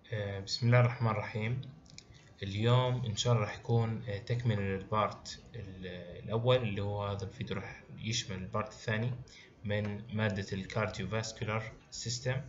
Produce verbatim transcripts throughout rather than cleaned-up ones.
آه، بسم الله الرحمن الرحيم. اليوم إن شاء الله راح يكون آه، تكمل البارت ال- الأول اللي هو هذا الفيديو راح يشمل البارت الثاني من مادة الكارديوفاسكولار سيستم.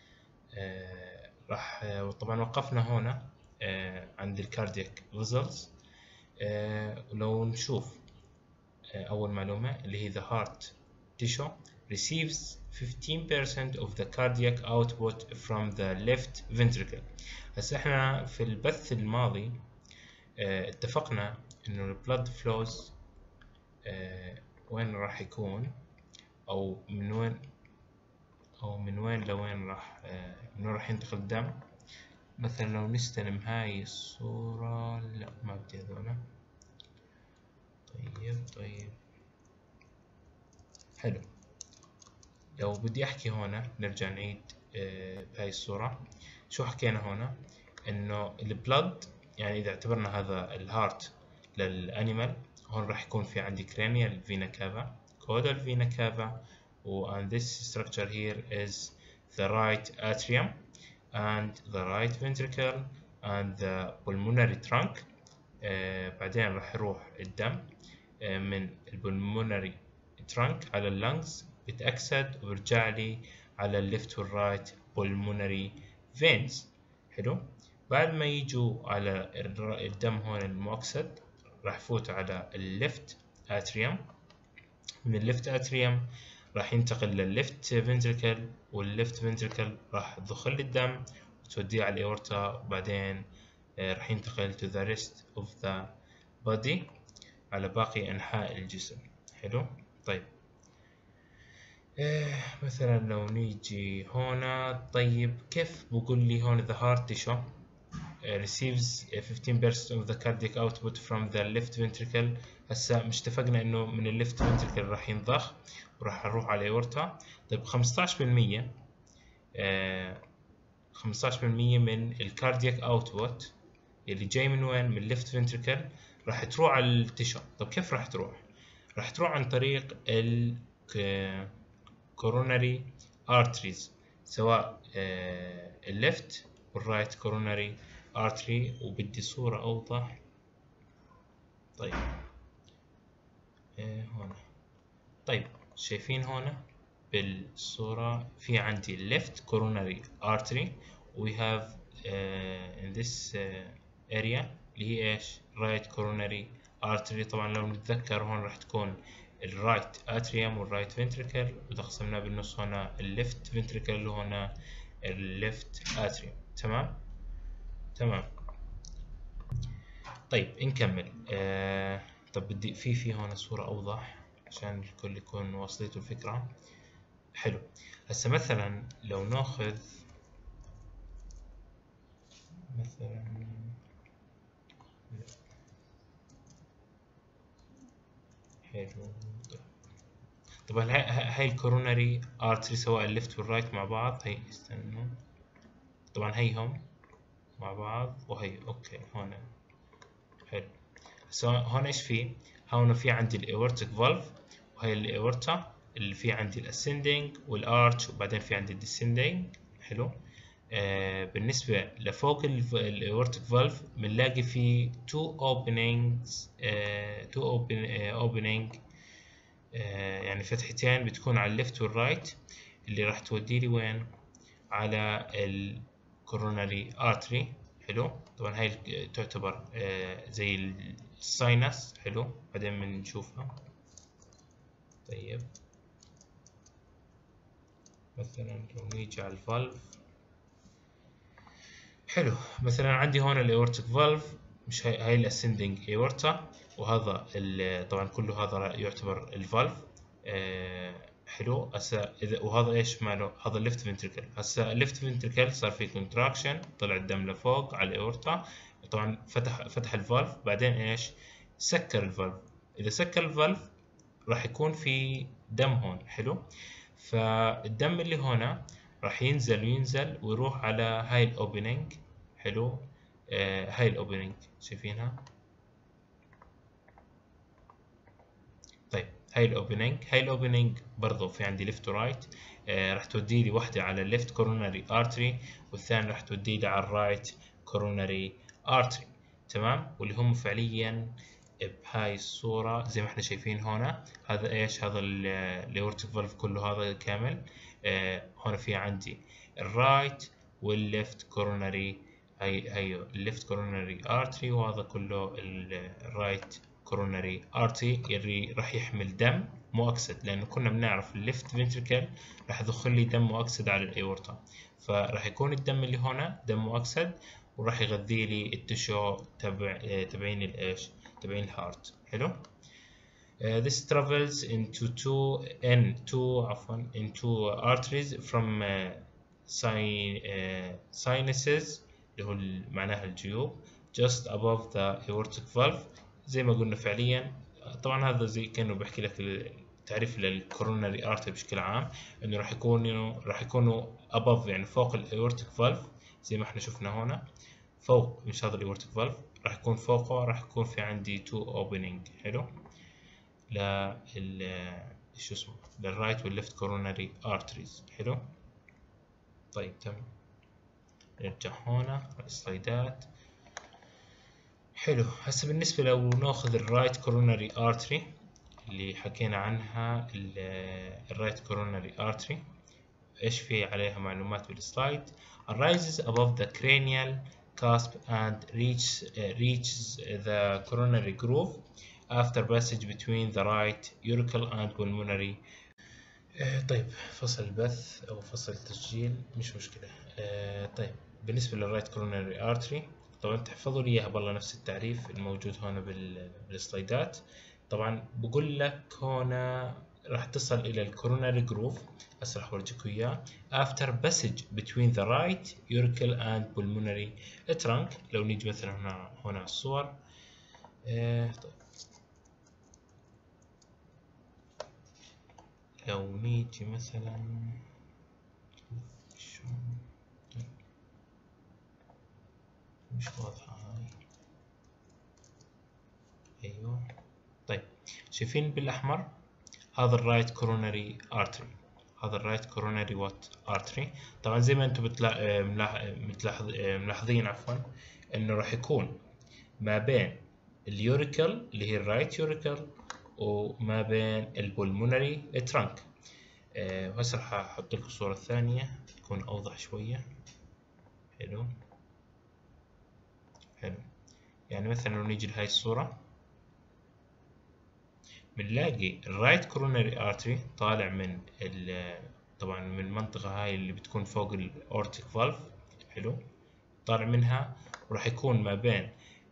راح آه، طبعا وقفنا هنا آه، عند الكاردياك فيزلز. ولو نشوف آه، أول معلومة اللي هي the heart tissue receives fifteen percent of the cardiac output from the left ventricle. هسه احنا في البث الماضي اه اتفقنا انه ال blood flows اه وين راح يكون او من وين او من وين لوين راح اه من وين راح ينتقل الدم. مثلا لو نستلم هاي الصورة، لا ما بدي هذولا. طيب طيب حلو. لو بدي احكي هنا نرجع نعيد اه بهاي الصورة. شو حكينا هنا؟ انه البلد، يعني اذا اعتبرنا هذا الهارت للانيمال، هون راح يكون في عندي cranial vena cava, caudal vena cava, و and this structure here is the right atrium and the right ventricle and the pulmonary trunk. آه بعدين راح يروح الدم آه من البلمونري trunk على اللنجز، بتأكسد وبرجع لي على الليفت والرايت pulmonary veins. حلو. بعد ما يجوا على الدم هون المؤكسد راح يفوت على الليفت اتريوم. من الليفت اتريوم راح ينتقل للليفت فنتريكل، والليفت فنتريكل راح تضخ لي الدم وتوديه على الاورتا، وبعدين راح ينتقل to the rest of the body على باقي انحاء الجسم. حلو. طيب إيه مثلا لو نيجي هنا، طيب كيف بقول لي هون the heart tissue receives fifteen percent of the cardiac output from the left ventricle. هسا مش اتفقنا انه من الليفت ventricle راح ينضخ وراح نروح على الاورتا. طيب خمسطعش بالمية آه خمسطعش بالمية من الكاردياك اوتبوت اللي جاي من وين؟ من الليفت ventricle راح تروح على التشو. طب كيف راح تروح؟ راح تروح عن طريق ال coronary arteries، سواء الليفت والرايت coronary artery. وبدي صورة أوضح. طيب آه هنا. طيب شايفين هنا بالصورة في عندي left coronary artery we have uh, in this uh, area اللي هي ايش؟ right coronary artery. طبعا لو نتذكر هون راح تكون الرايت اتريوم والرايت فنتريكل، واذا قسمناه بالنص هنا الليفت فنتريكل وهنا الليفت اتريوم. تمام تمام. طيب نكمل. آه طب بدي في في هون صورة أوضح عشان الكل يكون واصلته الفكرة. حلو. هسا مثلا لو ناخذ مثلا حلو. طبعا هاي الكوروناري ارتري سواء الليفت والرايت مع بعض. هي استنوا، طبعا هيهم مع بعض وهي اوكي هون. حلو. هسا هون ايش في؟ هون في عندي الاورتيك فالف، وهي الاورتا اللي في عندي الاسندنج والارش، وبعدين في عندي الديسندنج. حلو. آه بالنسبة لفوق الاورتيك فالف بنلاقي في two openings آه two open آه opening آه يعني فتحتين بتكون على الليفت والرايت، اللي راح تودي لي وين؟ على الكوروناري ارتري. حلو. طبعا هاي تعتبر آه زي الساينس. حلو. بعدين بنشوفها. طيب مثلا لو نيجي على الفالف. حلو. مثلا عندي هون الاورتيك فالف، مش هاي, هاي الاسندنج ايورتا، وهذا طبعا كله هذا يعتبر الفالف. آه حلو. هسا اذا وهذا ايش ماله؟ هذا الليفت فنتريكل. هسا الليفت فنتريكل صار في كونتراكشن، طلع الدم لفوق على الاورتا، طبعا فتح فتح الفالف، بعدين ايش؟ سكر الفالف. اذا سكر الفالف راح يكون في دم هون. حلو. فالدم اللي هنا راح ينزل وينزل ويروح على هاي الاوبننج. حلو. آه هاي الاوبننج شايفينها؟ طيب هاي الاوبننج، هاي الاوبننج برضو في عندي ليفت ورايت. آه راح تودي لي واحدة على الليفت كوروناري ارتري، والثانية راح تودي لي على الرايت كوروناري ارتري. تمام. واللي هم فعليا بهاي الصورة زي ما احنا شايفين هنا. هذا ايش؟ هذا الاورتيك فالف كله هذا كامل. آه هنا في عندي الرايت والليفت كوروناري، هي هي الليفت كوروناري ارتري، وهذا كله الرايت كوروناري ارتري اللي راح يحمل دم مؤكسد، لانه كنا بنعرف الليفت فنتريكل راح يدخل لي دم مؤكسد على الايورتا، فراح يكون الدم اللي هنا دم مؤكسد وراح يغذي لي التشو تبع تبعين الايش؟ تبعين الهارت. حلو. Uh, this travels into two in two عفوا in two arteries from uh, sin, uh, sinuses اللي هو معناها الجيوب just above the aortic valve. زي ما قلنا فعليا، طبعا هذا زي كأنه بحكي لك التعريف للكوروناري ارتري بشكل عام، انه راح يكونوا راح يكونوا above يعني فوق الاورتيك فالف زي ما احنا شفنا هنا، فوق مش هذا الاورتيك فالف، راح يكون فوقه راح يكون في عندي تو اوبننج. حلو. لل شو اسمه للرايت والليفت كوروناري ارتريز. حلو. طيب تمام، نرجع هنا على السلايدات. حلو. هسه بالنسبة لو ناخذ الرايت كوروناري ارتري اللي حكينا عنها، الرايت كوروناري ارتري ايش في عليها معلومات بالسلايد. arises above the cranial cusp and reach, uh, reaches the coronary groove after passage between the right auricle and pulmonary. آه طيب فصل البث او فصل التسجيل مش مشكلة. آه طيب بالنسبة للرايت كوروناري ارتري طبعا تحفظوا لي اياها بالله نفس التعريف الموجود هنا بالسلايدات. طبعا بقول لك هنا راح تصل الى الكوروناري جروف، هسه راح اورجيكم اياه after passage between the right auricle and pulmonary trunk. لو نيجي مثلا هنا هنا على الصور. آه طيب لو نيجي مثلا مش واضحة هاي. ايوه طيب شايفين بالاحمر هذا الرايت كوروناري ارتري، هذا الرايت كوروناري وات ارتري. طبعا زي ما انتم بتلا... ملاحظ... ملاحظين عفوا انه راح يكون ما بين اليوريكل اللي هي الرايت يوريكل وما بين البولمونري ترانك. وهسه راح احط لكم الصورة الثانية تكون اوضح شوية. حلو حلو. يعني مثلا لو نيجي لهاي الصورة بنلاقي الرايت كوروناري ارتري طالع من طبعا من المنطقة هاي اللي بتكون فوق الاورتيك فالف. حلو. طالع منها وراح يكون ما بين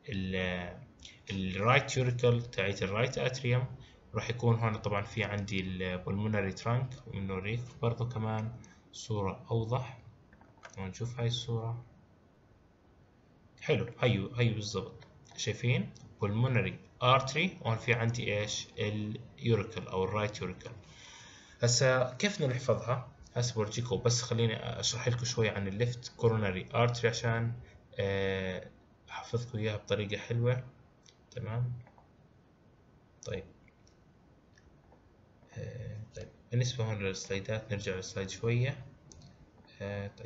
الرايت يوريكل تاعت الرايت اتريوم، راح يكون هون طبعا في عندي البولمونري ترانك، وبنوريك برضو كمان صورة اوضح. ونشوف هاي الصورة. حلو. هيو هيو بالضبط شايفين pulmonary artery، وهون في عندي ايش اليوريكل او الرايت يوريكل. هسا كيف بدنا نحفظها؟ هسا بورجيكم، بس خليني اشرح لكم شوي عن الليفت كوروناري ارتري عشان احفظكم اياها بطريقة حلوة. تمام. طيب آه طيب بالنسبة هون للسلايدات نرجع للسلايد شوية. آه طيب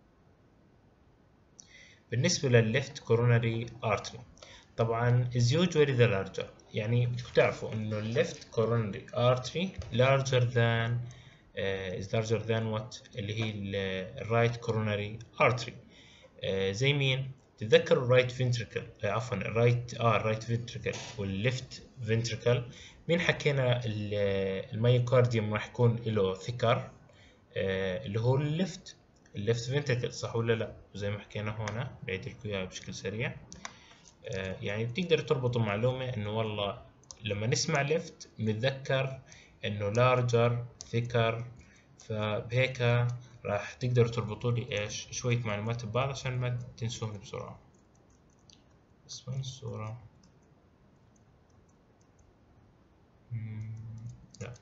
بالنسبة للليفت كوروناري ارتري طبعا is usually the larger، يعني بدكم تعرفوا انه الليفت كوروناري ارتري larger than uh, is larger than what اللي هي الرايت كوروناري ارتري. زي مين؟ تتذكروا الرايت فنتريكل uh, عفوا الرايت اه الرايت فنتريكل والليفت فنتريكل. مين حكينا الميوكارديوم راح يكون له ثيكر uh, اللي هو الليفت الليفت فنتريكل، صح ولا لا؟ زي ما حكينا هنا بعيد لكم اياها بشكل سريع. آه يعني بتقدروا تربطوا معلومة انه والله لما نسمع ليفت نتذكر انه لارجر ثيكر، فبهيك راح تقدروا تربطوا لي ايش شوية معلومات ببعض عشان ما تنسوني بسرعة. بس وين الصورة؟ لا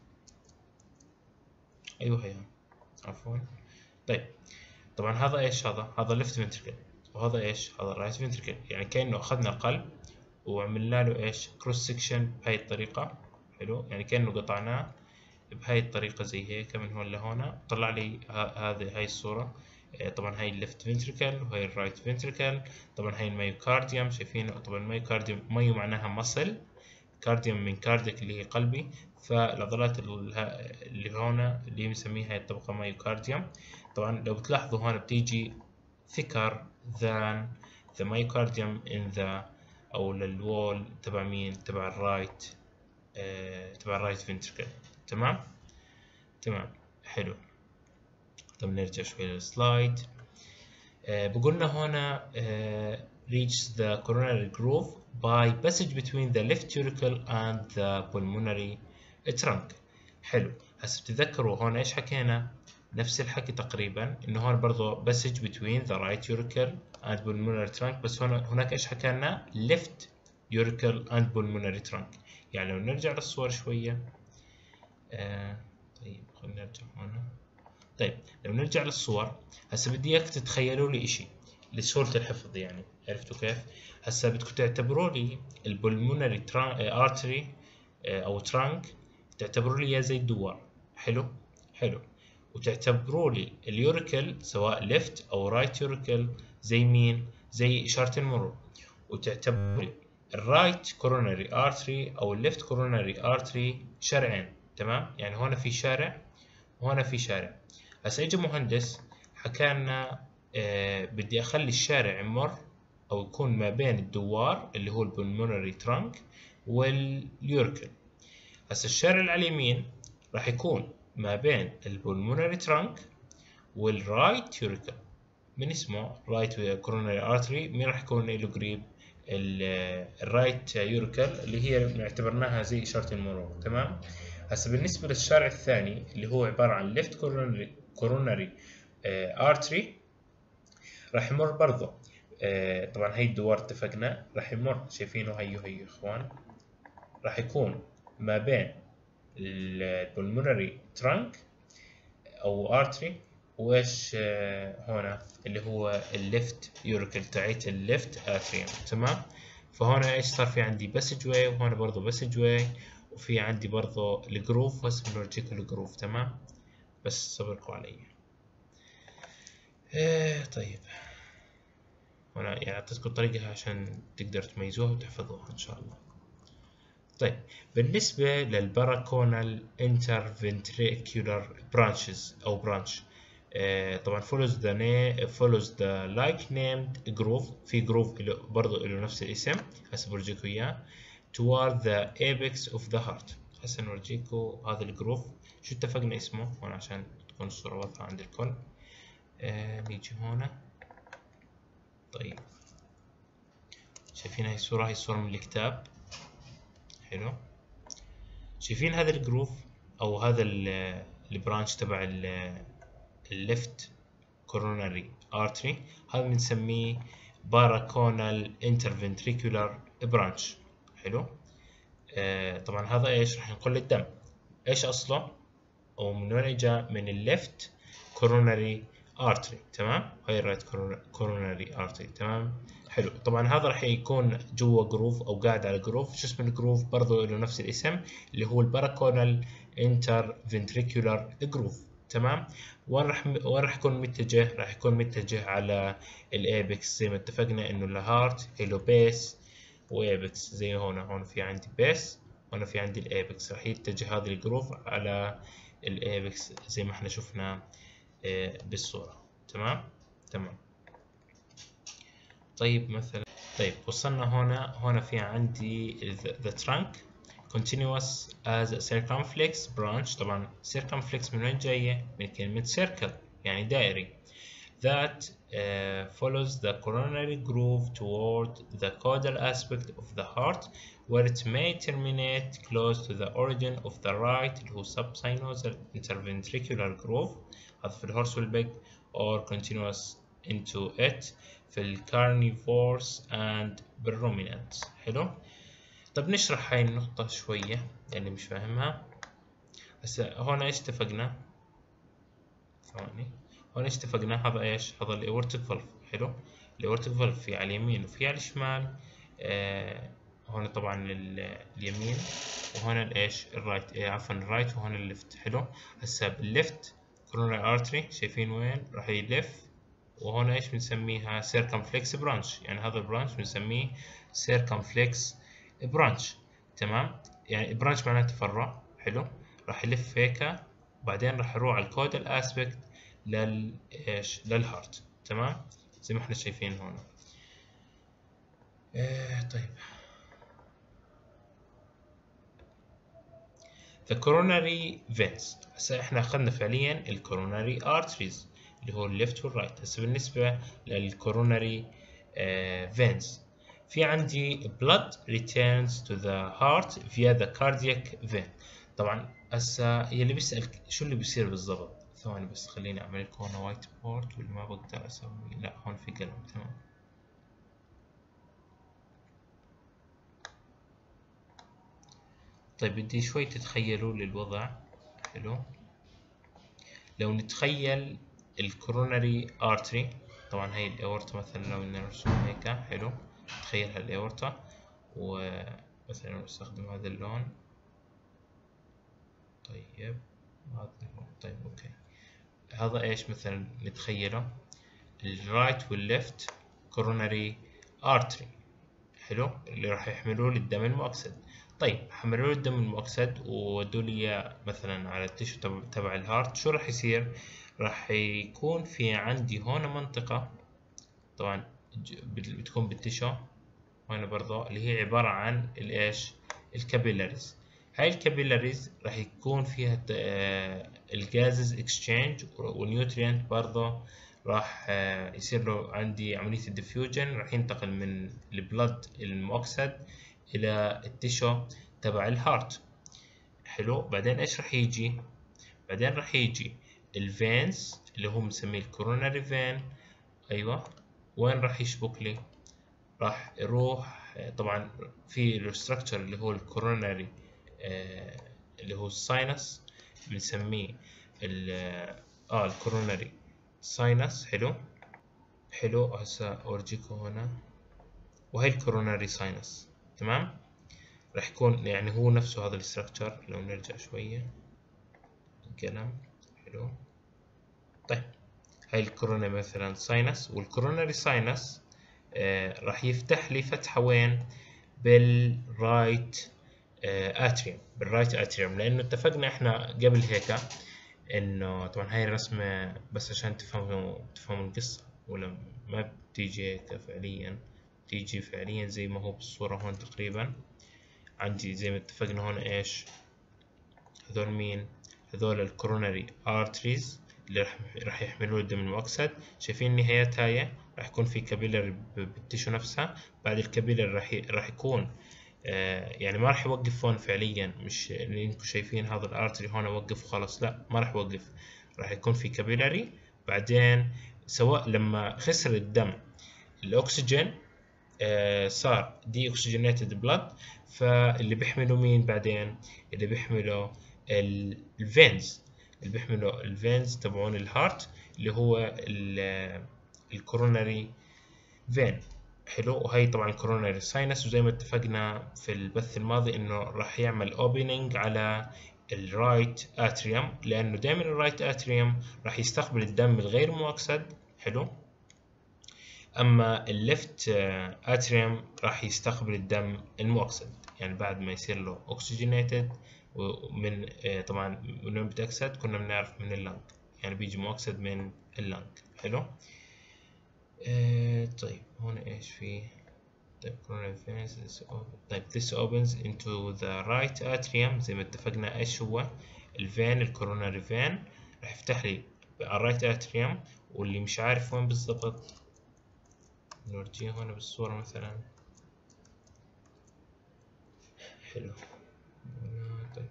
ايوه هي عفوا. طيب طبعا هذا ايش؟ هذا هذا ليفت فنتريكل، وهذا ايش؟ هذا الرايت فنتريكل. يعني كأنه اخذنا القلب وعملنا له ايش؟ كروس سكشن بهاي الطريقة. حلو، يعني كأنه قطعناه بهاي الطريقة زي هيك من هون لهون، طلع لي هذه هاي الصورة. طبعا هاي الليفت فنتريكل وهاي الرايت فنتريكل. طبعا هاي الميوكارديوم شايفينه، طبعا الميوكارديوم ميو معناها مصل، كارديوم من كارديك اللي هي قلبي، فالعضلات اللي هون اللي بنسميها هاي الطبقة ميوكارديوم. طبعا لو بتلاحظوا هون بتيجي thicker than the myocardium in the أو للوول تبع مين؟ تبع الرايت آه، تبع الرايت فنتريكل. تمام؟ تمام، حلو. طب نرجع شوي للسلايد. آه بقولنا هنا آه reach the coronary groove by passage between the left auricle and the pulmonary trunk. حلو، هسه بتتذكروا هون ايش حكينا؟ نفس الحكي تقريبا، انه هون برضه passage between the right auricle and pulmonary trunk، بس هون هناك ايش حكينا؟ left auricle and pulmonary trunk. يعني لو نرجع للصور شوية. آه طيب خلينا نرجع هون. طيب لو نرجع للصور، هسه بدي اياك تتخيلوا لي اشي لسهولة الحفظ، يعني عرفتوا كيف؟ هسه بدكم تعتبروا لي البلمونري ارتري او ترانك، تعتبروا لي اياه زي الدوار. حلو؟ حلو. وتعتبروا لي اليوريكل سواء ليفت او رايت يوريكل زي مين؟ زي اشارة المرور. وتعتبروا لي الرايت كوروناري ارتري او الليفت كوروناري ارتري شارعين. تمام؟ يعني هون في شارع وهنا في شارع. هسه اجى مهندس حكى لنا آه بدي اخلي الشارع يمر او يكون ما بين الدوار اللي هو البلمونري ترانك واليوركل. هسه الشارع اللي على اليمين راح يكون ما بين البلمونري ترانك والرايت يوركل. من اسمه رايت كوروناري ارتري، مين راح يكون له قريب؟ الرايت يوركل اللي هي نعتبرناها زي اشاره المرور. تمام. هسه بالنسبه للشارع الثاني اللي هو عباره عن ليفت كوروناري كوروناري ارتري، راح يمر برضه آه طبعا هي الدوار اتفقنا راح يمر، شايفينه هيو هيو اخوان، راح يكون ما بين البلمونري ترانك او ارتري وايش آه هنا اللي هو الليفت يوريكل تاعت الليفت اتريوم. تمام. فهنا ايش صار؟ في عندي باسج واي وهنا برضه باسج واي، وفي عندي برضه الجروف. هسه بنورجيكم الجروف. تمام، بس صبركم علي. ايه طيب، هنا يعني اعطيتكم طريقة عشان تقدروا تميزوها وتحفظوها ان شاء الله. طيب بالنسبة للباراكونال انترفنتريكولار برانشز او برانش، آه طبعا follows the name follows the like named groove. في جروف برضه له نفس الاسم، هسه برجيكم اياه toward the apex of the heart. هسه نورجيكم هذا الجروف شو اتفقنا اسمه هون عشان تكون الصورة واضحة عند الكل. آه نيجي هنا. طيب شايفين هاي الصورة؟ هاي الصورة من الكتاب. حلو. شايفين هذا الجروف او هذا البرانش تبع الليفت كوروناري ارتري، هذا بنسميه باراكونال انترفنتريكولار برانش. حلو. آه طبعا هذا ايش راح ينقل الدم. ايش اصله او من وين اجى؟ من الليفت كوروناري ارتري. تمام. هاي الرايت كوروناري ارتري. تمام. حلو. طبعا هذا راح يكون جوا جروف او قاعد على جروف. شو اسم الجروف؟ برضه له نفس الاسم اللي هو الباراكونال انترفنتريكولار جروف. تمام. وين راح وين راح يكون متجه؟ راح يكون متجه على الايبكس زي ما اتفقنا انه الهارت له بيس وايبكس. زي هون هون في عندي بيس وهنا في عندي الايبكس، راح يتجه هذا الجروف على الايبكس زي ما احنا شفنا بالصورة. تمام. تمام. طيب مثلا طيب وصلنا هنا. هنا في عندي the trunk continuous as a circumflex branch. طبعا circumflex من وين جاية؟ من كلمة circle يعني دائري. that uh, follows the coronary groove toward the caudal aspect of the heart where it may terminate close to the origin of the right اللي هو subsinusal interventricular groove. هذا في الهورس والبيج or continuous into it في الكارنيفورس and بالرومينانتس. حلو. طب نشرح هاي النقطة شوية اللي مش فاهمها. هسه هون ايش اتفقنا؟ ثواني. هون ايش اتفقنا؟ هذا ايش؟ هذا الاورتيك فالف. حلو. الاورتيك فالف في على اليمين وفي على الشمال. آه هون طبعا اليمين، وهون الايش الرايت، إيه عفوا الرايت، وهون الليفت. حلو. هسا بالليفت coronary artery شايفين وين راح يلف، وهون ايش بنسميها circumflex branch، يعني هذا البرانش بنسميه circumflex branch. تمام، يعني برانش معناته فرع. حلو. راح يلف هيك، وبعدين راح يروح على الكودال اسبكت لل ايش للهارت. تمام، زي ما احنا شايفين هون. آه طيب، the coronary veins. هسه احنا اخذنا فعليا ال coronary arteries اللي هو الليفت والرايت. هسه بالنسبة لل coronary uh, veins، في عندي blood returns to the heart via the cardiac vein. طبعا هسه يلي بيسأل شو اللي بيصير بالضبط، ثواني بس خليني اعمل لكم هون وايت بورد، واللي ما بقدر اسوي، لا هون في قلم. تمام. طيب بدي شوي تتخيلوا لي الوضع. حلو. لو نتخيل الكوروناري ارتري، طبعا هي الاورتا مثلا لو نرسم هيك. حلو. تخيل هالاورتا، ومثلا نستخدم هذا اللون. طيب هذا اللون. طيب اوكي، هذا ايش مثلا نتخيله؟ الرايت والليفت كوروناري ارتري. حلو، اللي راح يحملوا لي الدم المؤكسد. طيب حملوا لي الدم المؤكسد وودوا لي اياه مثلا على التيشو تبع, تبع الهارت، شو راح يصير؟ راح يكون في عندي هون منطقة، طبعا بتكون بالتيشو هون برضه، اللي هي عبارة عن الايش الكابيلاريز. هاي الكابيلاريز راح يكون فيها الجازز اكسشينج ونيوتريانت برضه، راح يصير له عندي عملية الديفيوجن، راح ينتقل من البلد المؤكسد إلى التيشو تبع الهارت. حلو. بعدين إيش راح يجي؟ بعدين راح يجي الفينز اللي هو بنسميه الكوروناري فين. أيوة، وين راح يشبك لي؟ راح يروح طبعا في الستراكشر اللي هو الكوروناري آه اللي هو الساينس، بنسميه اه الكوروناري ساينس. حلو. حلو. هسا اورجيكم هنا، وهي الكوروناري ساينس. تمام، راح يكون يعني هو نفسه هذا الاستراكشر. لو نرجع شوية القلم. حلو. طيب هاي الكورونا مثلا ساينس، والكوروناري ساينس آه راح يفتح لي فتحة وين؟ بالرايت آه اتريوم، بالرايت اتريوم، لانه اتفقنا احنا قبل هيك انه طبعا هاي الرسمة بس عشان تفهموا تفهموا القصة، ولا ما بتيجي هيك فعليا، بتيجي فعليا زي ما هو بالصورة هون تقريبا. عندي زي ما اتفقنا هون ايش هذول؟ مين هذول؟ الكوروناري ارتريز اللي راح راح يحملوا الدم المؤكسد. شايفين النهايات هاي؟ راح يكون في كابيلر بالتيشو نفسها. بعد الكابيلر راح راح يكون آه يعني ما راح يوقف هون فعليا، مش اللي انتم شايفين هذا الارتري هون وقف وخلاص، لا ما راح يوقف. راح يكون في كابيلاري. بعدين سواء لما خسر الدم الاكسجين آه صار دي اوكسجينيتد بلاد، فاللي بيحملوا مين بعدين؟ اللي بيحملوا الفينز، اللي بيحملوا الفينز تبعون الهارت، اللي هو الكوروناري فين. حلو. وهي طبعا الكوروناري ساينس، وزي ما اتفقنا في البث الماضي انه راح يعمل اوبننج على الرايت اتريوم، لانه دائما الرايت اتريوم راح يستقبل الدم الغير مؤكسد. حلو. اما الليفت اتريوم راح يستقبل الدم المؤكسد، يعني بعد ما يصير له اوكسجينيتد. ومن طبعا من وين بتأكسد؟ كنا بنعرف من اللنج، يعني بيجي مؤكسد من اللنج. حلو. اه طيب هون ايش في؟ طيب coronary veins this طيب this opens into the right atrium. زي ما اتفقنا ايش هو الفين؟ الكوروناري فين راح يفتح لي على الرايت اتريوم. واللي مش عارف وين بالضبط نورجيه هون بالصورة مثلا. حلو. طيب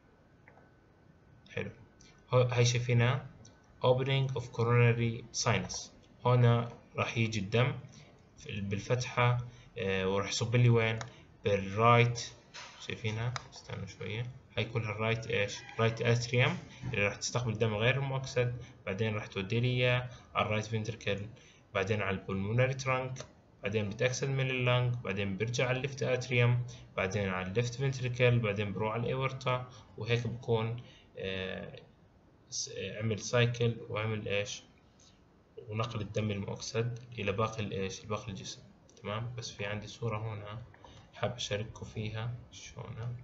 حلو، هاي شايفينها opening of coronary sinus. هنا راح يجي الدم بالفتحة آه وراح يصب لي وين؟ بالرايت. شايفينها؟ استنوا شوية. هاي كلها الرايت ايش؟ رايت اتريوم اللي راح تستقبل الدم غير المؤكسد. بعدين راح تودي لي اياه على الرايت فنتركل، بعدين على البلمونري ترانك، بعدين بتأكسد من اللنج، بعدين بيرجع على الليفت اتريوم، بعدين على الليفت فنتريكل، بعدين بروح على الاورتا، وهيك بكون آه عمل سايكل وعمل ايش، ونقل الدم المؤكسد الى باقي الايش، باقي الجسم. تمام. بس في عندي صورة هنا حاب اشارككم فيها شلون.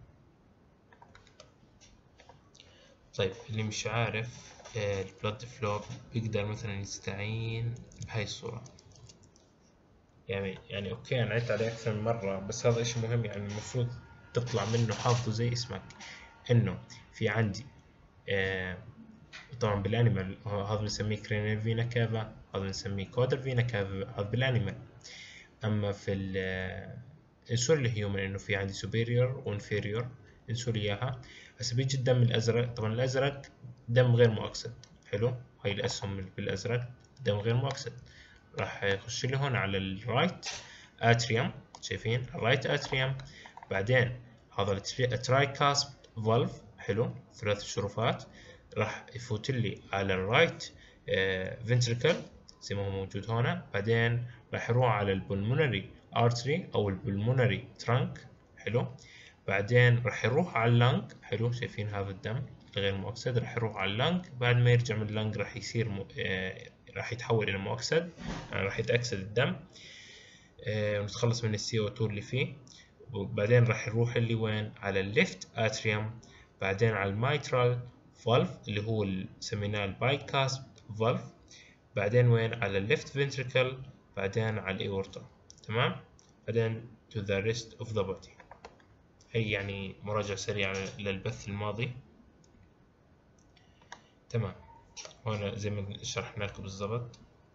طيب اللي مش عارف البلد فلو بيقدر مثلا يستعين بهاي الصورة. يعني يعني اوكي انا عدت عليه اكثر من مرة، بس هذا اشي مهم يعني المفروض تطلع منه حافظه زي اسمك. انه في عندي آه طبعا بالانيمال هذا بنسميه كرينيال فينا كافا، هذا بنسميه كودر فينا كافا، هذا بالانيمال. اما في الانسول الهيومن انه في عندي سوبيريور وانفيريور انسول اياها. هسه بيجي الدم الازرق، طبعا الازرق دم غير مؤكسد. حلو. هاي الاسهم بالازرق دم غير مؤكسد. راح يخش لي هون على الرايت اتريوم، شايفين الرايت اتريوم. بعدين هذا الترايكاسب فالف، حلو، ثلاث شرفات، راح يفوت لي على الرايت فنتريكل زي ما هو موجود هنا. بعدين راح يروح على البلمونري ارتري او البلمونري ترانك، حلو. بعدين راح يروح على اللنج، حلو، شايفين هذا الدم غير مؤكسد راح يروح على اللنج. بعد ما يرجع من اللنج راح يصير م... آه... راح يتحول الى مؤكسد، يعني راح يتأكسد الدم آه... ونتخلص من السي او اثنين اللي فيه. وبعدين راح يروح اللي وين، على الليفت اتريوم، بعدين على المايترال فالف اللي هو سميناه البايكاسب فالف، بعدين وين، على الليفت فنتريكل، بعدين على الاورتا. تمام. بعدين to the rest of the body. هي يعني مراجعة سريعة للبث الماضي. تمام. هون زي ما شرحنا لكم بالضبط.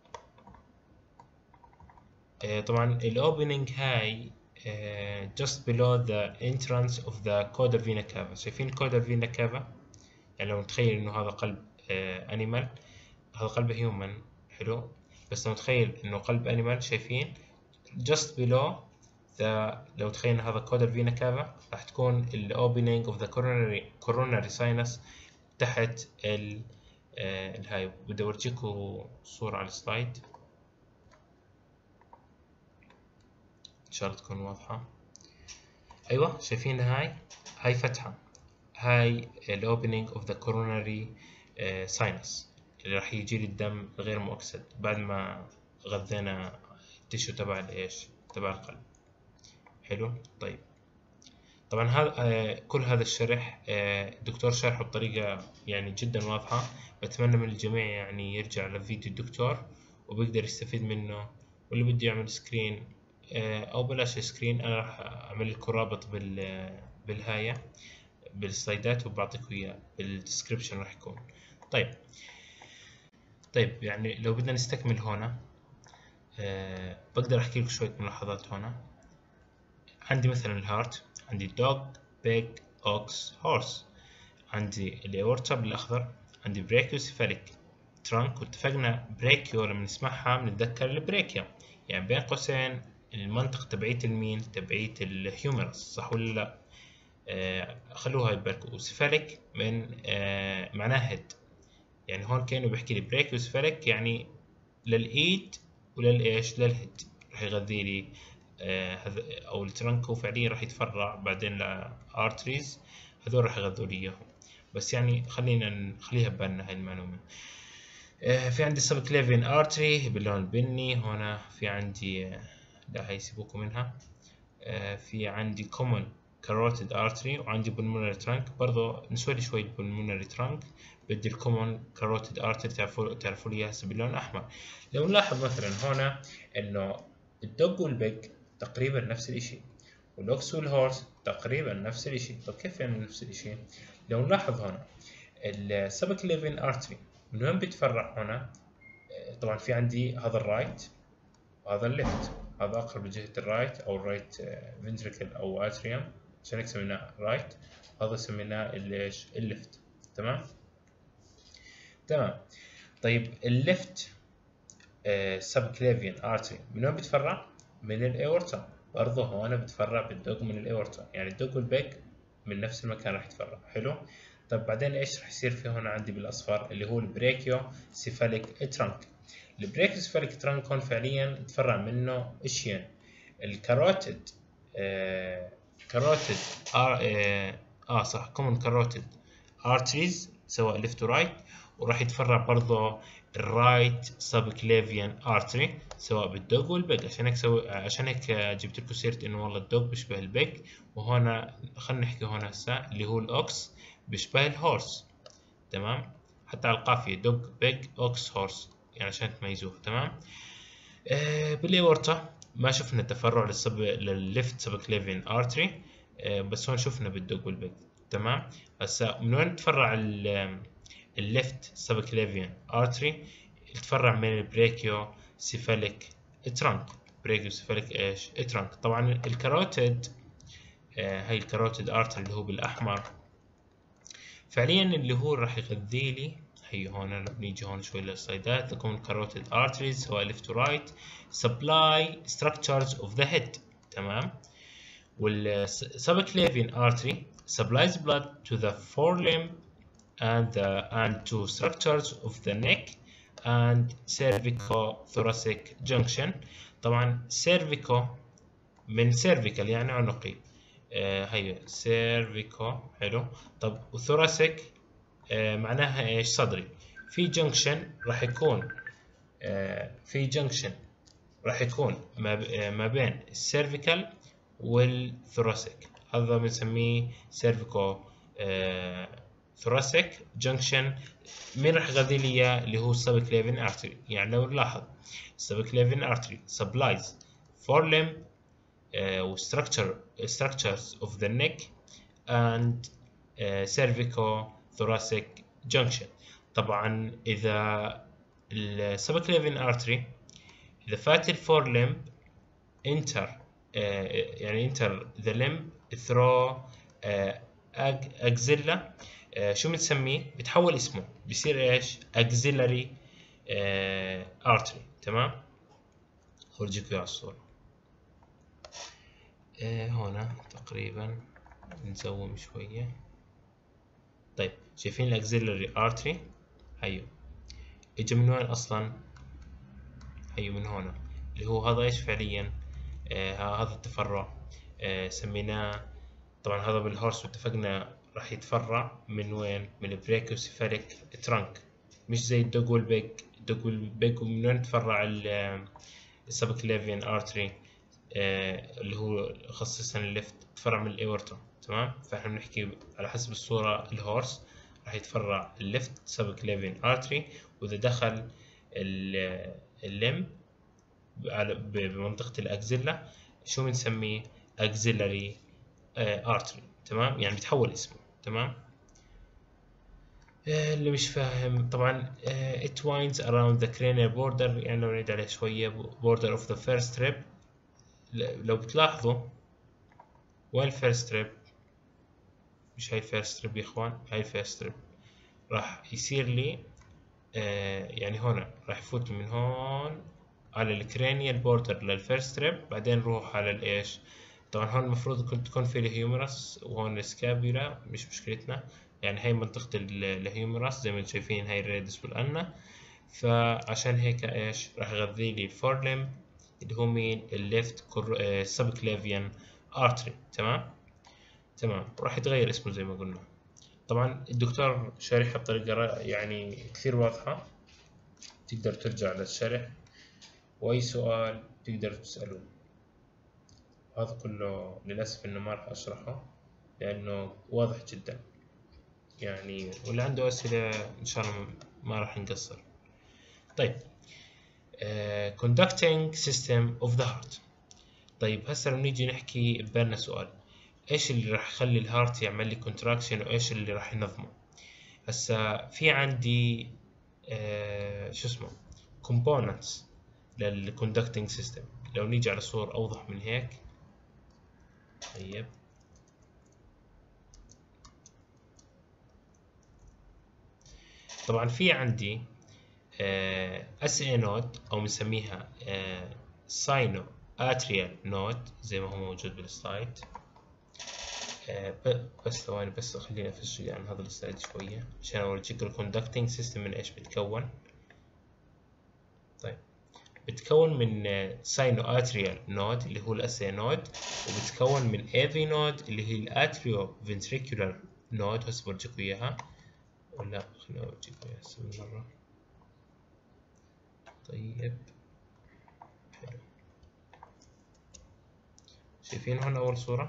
آه طبعا الاوبننج هاي آه just below the entrance of the caudal vena cava. شايفين caudal vena cava؟ يعني لو نتخيل انه هذا قلب آه انيمال، هذا قلب هيومن، حلو. بس لو نتخيل انه قلب انيمال، شايفين just below the، لو تخيلنا هذا caudal vena cava راح تكون ال opening of the coronary coronary sinus تحت ال آه الهاي. بدي اورجيكم صورة على السلايد ان شاء الله تكون واضحة. ايوه شايفين هاي، هاي فتحة، هاي ال opening of the coronary آه sinus اللي راح يجي لي الدم غير مؤكسد بعد ما غذينا التيشو تبع الايش، تبع القلب. حلو. طيب طبعا هذا آه كل هذا الشرح آه الدكتور شرحه بطريقة يعني جدا واضحة. بتمنى من الجميع يعني يرجع لفيديو الدكتور وبيقدر يستفيد منه. واللي بده يعمل سكرين آه او بلاش سكرين، انا راح اعمل لكم رابط بال بالهاية بالسلايدات وبعطيكم اياه بالديسكربشن راح يكون. طيب طيب يعني لو بدنا نستكمل هنا أه بقدر احكي لكم شوية ملاحظات هنا. عندي مثلا الهارت، عندي دوغ، بيج، اوكس، هورس. عندي الاورتا بالاخضر، عندي بريكيوسيفاليك ترانك، واتفقنا بريكيو لما نسمعها بنتذكر البريكيا، يعني بين قوسين المنطقة تبعية المين، تبعية الهيومرس، صح ولا لا؟ أه خلوها يبالكم. وسيفاليك من أه معناه هيد، يعني هون كأنه بيحكي لي بريكيوسيفاليك يعني للايد وللايش، للهيد راح يغذي لي آه او الترنك، وفعليا راح يتفرع بعدين لارتريز، هذول راح يغذوا لي اياهم. بس يعني خلينا نخليها ببالنا هاي المعلومة. آه في عندي سبكليفين ارتري باللون البني هنا. في عندي آه لا هاي سيبوكم منها. آه في عندي كومون كاروتيد ارتري، وعندي بلمونري ترانك. برضو نسوي شوي بلمونري ترانك. بدي الكومون كاروتيد ارتري تعرفوا تعرفوا لي هسه باللون الاحمر. لو نلاحظ مثلا هنا انه الدوج والبيج تقريبا نفس الاشي، والاوكس والهورس تقريبا نفس الاشي. طب كيف يعني نفس الاشي؟ لو نلاحظ هنا السبكليفين ارتري من وين بيتفرع هنا؟ طبعا في عندي هذا الرايت وهذا الليفت، هذا اقرب لجهة الرايت او الرايت فنتريكل او اتريوم، عشان هيك سميناه رايت. هذا سميناه الايش، الليفت. تمام تمام. طيب الليفت سبكليفين ارتري من وين بيتفرع؟ من الاورتا. برضه هون بتفرع بالدوج من الاورتا، يعني الدوج والبيك من نفس المكان راح يتفرع. حلو. طب بعدين ايش راح يصير في هون عندي بالاصفر اللي هو البريكيو سيفاليك ترانك. البريكيوسيفاليك ترانك هون فعليا تفرع منه اشيين، الكاروتيد آه كاروتيد ار اه, آه صح كومن كاروتيد ارتريز سواء ليفت ورايت، وراح يتفرع برضه الرايت سبكليفيان ارتري سواء بالدوج والبيج. عشان هيك سوي عشان هيك جبت لكم سيره انه والله الدوج بيشبه البيج، وهنا خلينا نحكي هون هسه اللي هو الاوكس بيشبه الهورس، تمام؟ حتى على القافيه دوج بيج اوكس هورس يعني عشان تميزوه، تمام؟ آه بالاورتا ما شفنا تفرع للسب للليفت سبكليفيان ارتري، آه بس هون شفنا بالدوج والبيج، تمام؟ هسا من وين تفرع الليفت سبكليفيان ارتري؟ يتفرع من البريكيو سيفاليك ترانك. بريكيو سيفاليك ايش؟ ترانك. طبعا الكاروتيد آه هاي الكاروتيد ارتري اللي هو بالاحمر فعليا اللي هو راح يغذي لي، هي هون لما نيجي هون شوي للسلايدات تكون carotid arteries سواء left to right supply structures of the head، تمام؟ وال subclavian artery supplies blood to the forelimb and the and to structures of the neck and cervicothoracic junction. طبعا cervico من cervical يعني عنقي، آه هي cervico، حلو. طب وثوراسيك آه معناها ايش؟ صدري. في جنكشن راح يكون آه في جنكشن راح يكون ما, آه ما بين السيرفيكال والثوراسيك، هذا بنسميه سيرفيكو آه ثوراسيك جنكشن. مين راح يغذي لي اياه؟ اللي هو السبكليفين ارتري. يعني لو نلاحظ السبكليفين ارتري سبلايز forelimb و structure structures of the neck and uh, cervicothoracic junction. طبعا إذا السبكليفين artery إذا فات الفور limb enter uh, يعني enter the limb through uh, axilla uh, شو بنسميه؟ بتحول اسمه بيصير ايش؟ axillary uh, artery، تمام؟ أورجيكم على الصورة. آه هنا تقريبا نزوم شوية. طيب شايفين الاكسيلري ارتري؟ هيو اجى من وين اصلا؟ هيو من هنا، اللي هو هذا ايش فعليا؟ آه هذا التفرع آه سميناه، طبعا هذا بالهورس واتفقنا راح يتفرع من وين؟ من البريكيوسيفاليك ترانك، مش زي الدوج والبيج. الدوج والبيج من وين تفرع السبكليفيان ارتري؟ آه اللي هو خصيصا الليفت تفرع من الاورتا، تمام؟ فاحنا بنحكي على حسب الصورة الهورس راح يتفرع الليفت سبكليفيان ارتري، واذا دخل الليم بمنطقة الاكزيلا شو بنسميه؟ اكزيلاري ارتري، تمام؟ يعني بيتحول اسمه، تمام؟ آه اللي مش فاهم طبعا آه it winds around the cranial border، يعني لو نريد عليه شوية border of the first rib. لو بتلاحظوا وين الفيرست ريب؟ مش هاي الفيرست ريب يا اخوان، هاي الفيرست ريب راح يصير لي آه يعني هنا راح يفوت من هون على الكرينيال بوردر للفيرست ريب، بعدين نروح على الايش؟ طبعا هون المفروض كنت تكون في الهيومرس وهون السكابيولا، مش مشكلتنا، يعني هاي منطقة الهيومرس زي ما انتم شايفين، هاي الريدس والأنا. فعشان هيك ايش؟ راح يغذي لي الفور ليمب اللي هو مين؟ الليفت سبكليفيان ارتري، تمام؟ تمام. راح يتغير اسمه زي ما قلنا. طبعا الدكتور شارحها بطريقة يعني كثير واضحة، تقدر ترجع للشرح وأي سؤال تقدر تسأله. هذا كله للأسف إنه ما راح أشرحه لأنه واضح جدا يعني، واللي عنده أسئلة إن شاء الله ما راح نقصر. طيب uh, conducting system of the heart. طيب هسه لما نيجي نحكي ببالنا سؤال، ايش اللي راح يخلي الهارت يعمل لي كونتراكشن وايش اللي راح ينظمه؟ هسا في عندي آه شو اسمه components للconducting system. لو نيجي على صورة اوضح من هيك، طيب طبعا في عندي آه اس اي نود او بنسميها آه ساينو اتريال نود زي ما هو موجود بالسلايد. بس ثواني بس خلينا افصل عن هذا السلايد شوية عشان اورجيك الكوندكتنج سيستم من ايش بتكون. طيب بتكون من ساينو اتريال نود اللي هو الاس اي نود، وبتكون من اي في نود اللي هي الاتريو فنتريكولار نود. هسه برجيكم اياها، ولا خليني اورجيكم اياها هسه بالمره. طيب حلو، شايفين هون اول صوره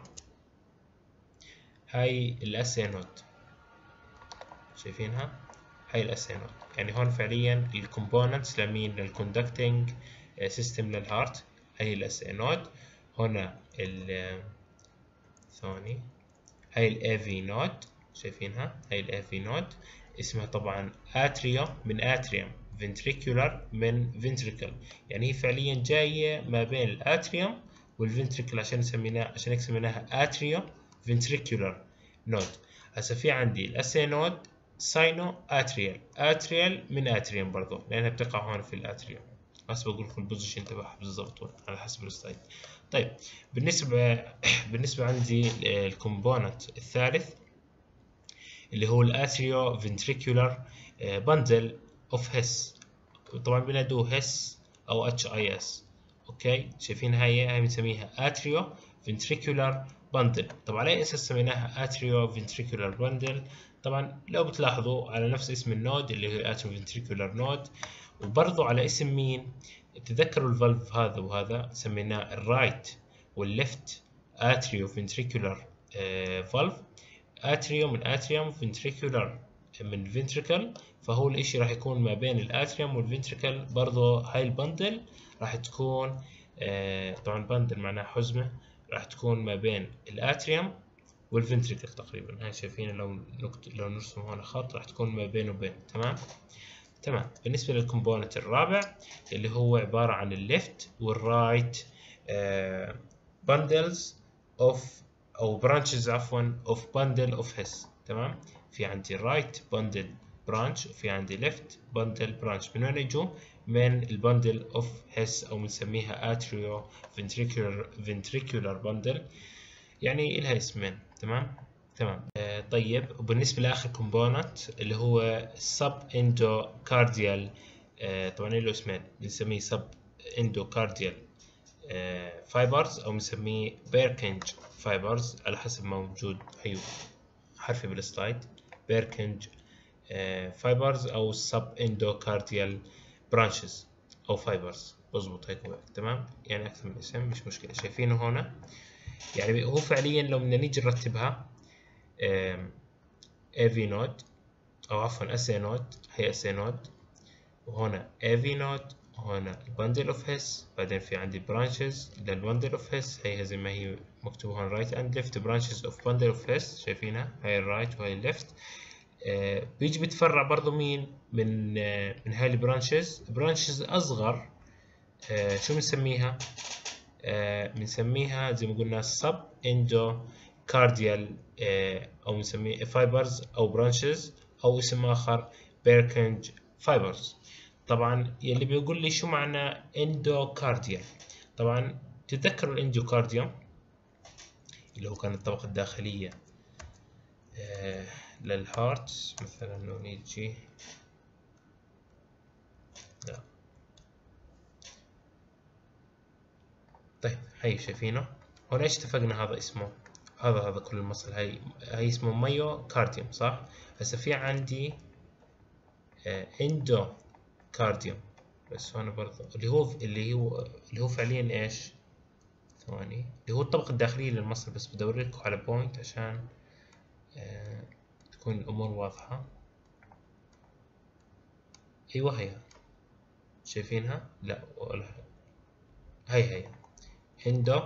هاي الاس اي نود، شايفينها هاي الاس اي نود. يعني هون فعليا الكومبوننتس لمين؟ للكوندكتنج سيستم للهارت، هاي الاس اي نود. هنا ال ثواني هاي الاي في نود، شايفينها هاي الاي في نود، اسمها طبعا اتريا من اتريوم، فنتريكولار من فنتريكل. يعني هي فعليا جايه ما بين الاتريوم والفنتريكل، عشان سميناها عشان هيك سميناها اتريو فنتريكولار نود. هسه في عندي الاس اي نود ساينو اتريال، اتريال من اتريوم برضه لانها بتقع هون في الاتريوم. هسه بقول لكم البوزيشن تبعها بالضبط على حسب السلايد. طيب بالنسبه بالنسبه عندي الكومبوننت الثالث اللي هو الاتريو فنتريكولار بندل اوف هيس، طبعا بنادوه هيس او اتش اي اس. اوكي شايفين هاي هاي بنسميها اتريو فنتريكولار بندل. طبعا على اي اساس سميناها اتريو فنتريكولار بندل؟ طبعا لو بتلاحظوا على نفس اسم النود اللي هو اتريو فنتريكولار نود، وبرضه على اسم مين؟ تذكروا الفالف هذا وهذا سميناه الرايت والليفت اتريو فنتريكولار فالف. اتريوم من اتريوم، فنتريكولار من فنتريكل، فهو الاشي راح يكون ما بين الاتريوم والفنتريكل. برضه هاي البندل راح تكون آه طبعا بندل معناها حزمة، راح تكون ما بين الاتريوم والفنتريكل تقريبا. هاي شايفين لو نكت... لو نرسم هون خط راح تكون ما بين وبين. تمام تمام. بالنسبة للكومبوننت الرابع اللي هو عبارة عن الليفت والرايت بندلز اوف او برانشز عفوا اوف بندل اوف هيس. تمام، في عندي رايت بندل برانش وفي عندي ليفت بندل برانش. من وين يجوا؟ من البندل اوف هيس او بنسميها اتريو فنتريكولار فنتريكولار بندل، يعني لها اسمين. تمام تمام. آه طيب وبالنسبه لاخر كومبوننت اللي هو السب اندوكارديال، آه طبعا له اسمين، بنسميه سب اندوكارديال فايبرز او بنسميه بيركنج فايبرز على حسب ما موجود ايوه حرفي بالسلايد. بيركنج فايبرز او سب اندوكارديال برانشز او فايبرز، بظبط هيك. تمام، يعني اكثر من اسم مش مشكله. شايفينه هنا؟ يعني هو فعليا لو بدنا نيجي نرتبها اي في نود او عفوا اس اي نود، هي اس اي نود، وهنا اي في نود، وهنا البندل اوف هيس، بعدين في عندي برانشز للبندل اوف هيس، هي زي ما هي مكتوبه هون رايت اند ليفت برانشز اوف بندل اوف هيس. شايفينها هاي الرايت وهي الليفت. آه بيجي بتفرع برضه مين من آه من هاي البرانشز، برانشز اصغر. آه شو بنسميها؟ بنسميها آه زي ما قلنا سب اندو كارديال، آه او بنسميه فايبرز او برانشز، او اسم اخر بيركنج فايبرز. طبعا يلي بيقول لي شو معنى اندوكارديال، طبعا تتذكروا الاندوكارديوم اللي هو كان الطبقة الداخلية آه للهارت. مثلا لو نيجي لا طيب هي شايفينه هون ايش اتفقنا؟ هذا اسمه هذا هذا كل المصل هي هي اسمه مايو كارديوم صح؟ هسه في عندي آه اندو كارديوم بس هون برضه اللي هو اللي هو اللي هو فعليا ايش؟ ثواني، اللي هو الطبقة الداخلية للمصل. بس بدي اوريكم على بوينت عشان آه تكون الامور واضحة. ايوه هي شايفينها؟ لا ولا هي هي اندو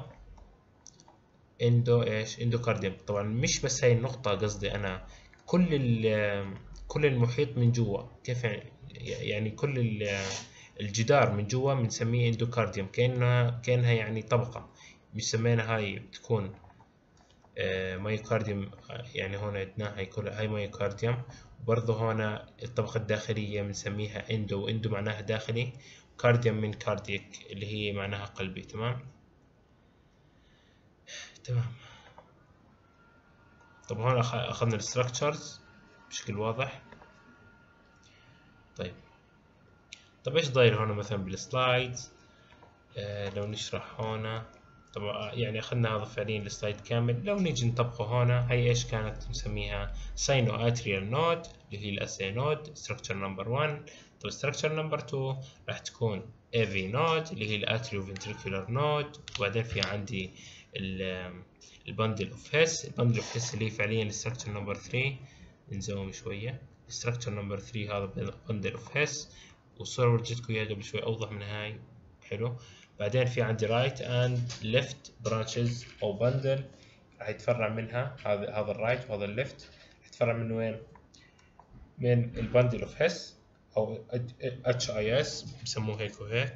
اندو ايش؟ اندوكارديوم. طبعا مش بس هاي النقطة، قصدي انا كل كل المحيط من جوا. كيف يعني؟ يعني كل الجدار من جوا بنسميه اندوكارديوم، كأنها كأنها يعني طبقة. مش سمينا هاي بتكون آه مايوكارديوم، يعني هون عندنا هاي كل هاي مايوكارديوم. وبرضه هنا الطبقة الداخلية بنسميها اندو، اندو معناها داخلي، كارديوم من كارديك اللي هي معناها قلبي. تمام تمام. طب هون اخذنا الستراكشرز بشكل واضح. طيب طب ايش ضايل هون مثلا بالسلايدز؟ آه لو نشرح هنا طبعا يعني اخذنا هذا فعليا السلايد كامل. لو نيجي نطبقه هنا، هي ايش كانت نسميها؟ ساينو اتريال نود اللي هي الاس اي نود ستراكشر نمبر واحد. طب ستراكشر نمبر اثنين راح تكون اي في نود اللي هي الاتريو فنتريكولار نود. وبعدين في عندي البندل اوف هيس. البندل اوف هيس اللي هي فعليا الستراكشر نمبر ثلاثة. نزوم شويه. الستراكشر نمبر ثلاثة هذا بندل اوف هيس، والصوره ورجيتكم اياها قبل شوي اوضح من هاي. حلو. بعدين في عندي right and left branches أو bundle راح يتفرع منها هذا هذا الرايت وهذا الليفت. راح يتفرع من وين؟ من البندل اوف هيس أو اتش اي اس بسموه هيك وهيك.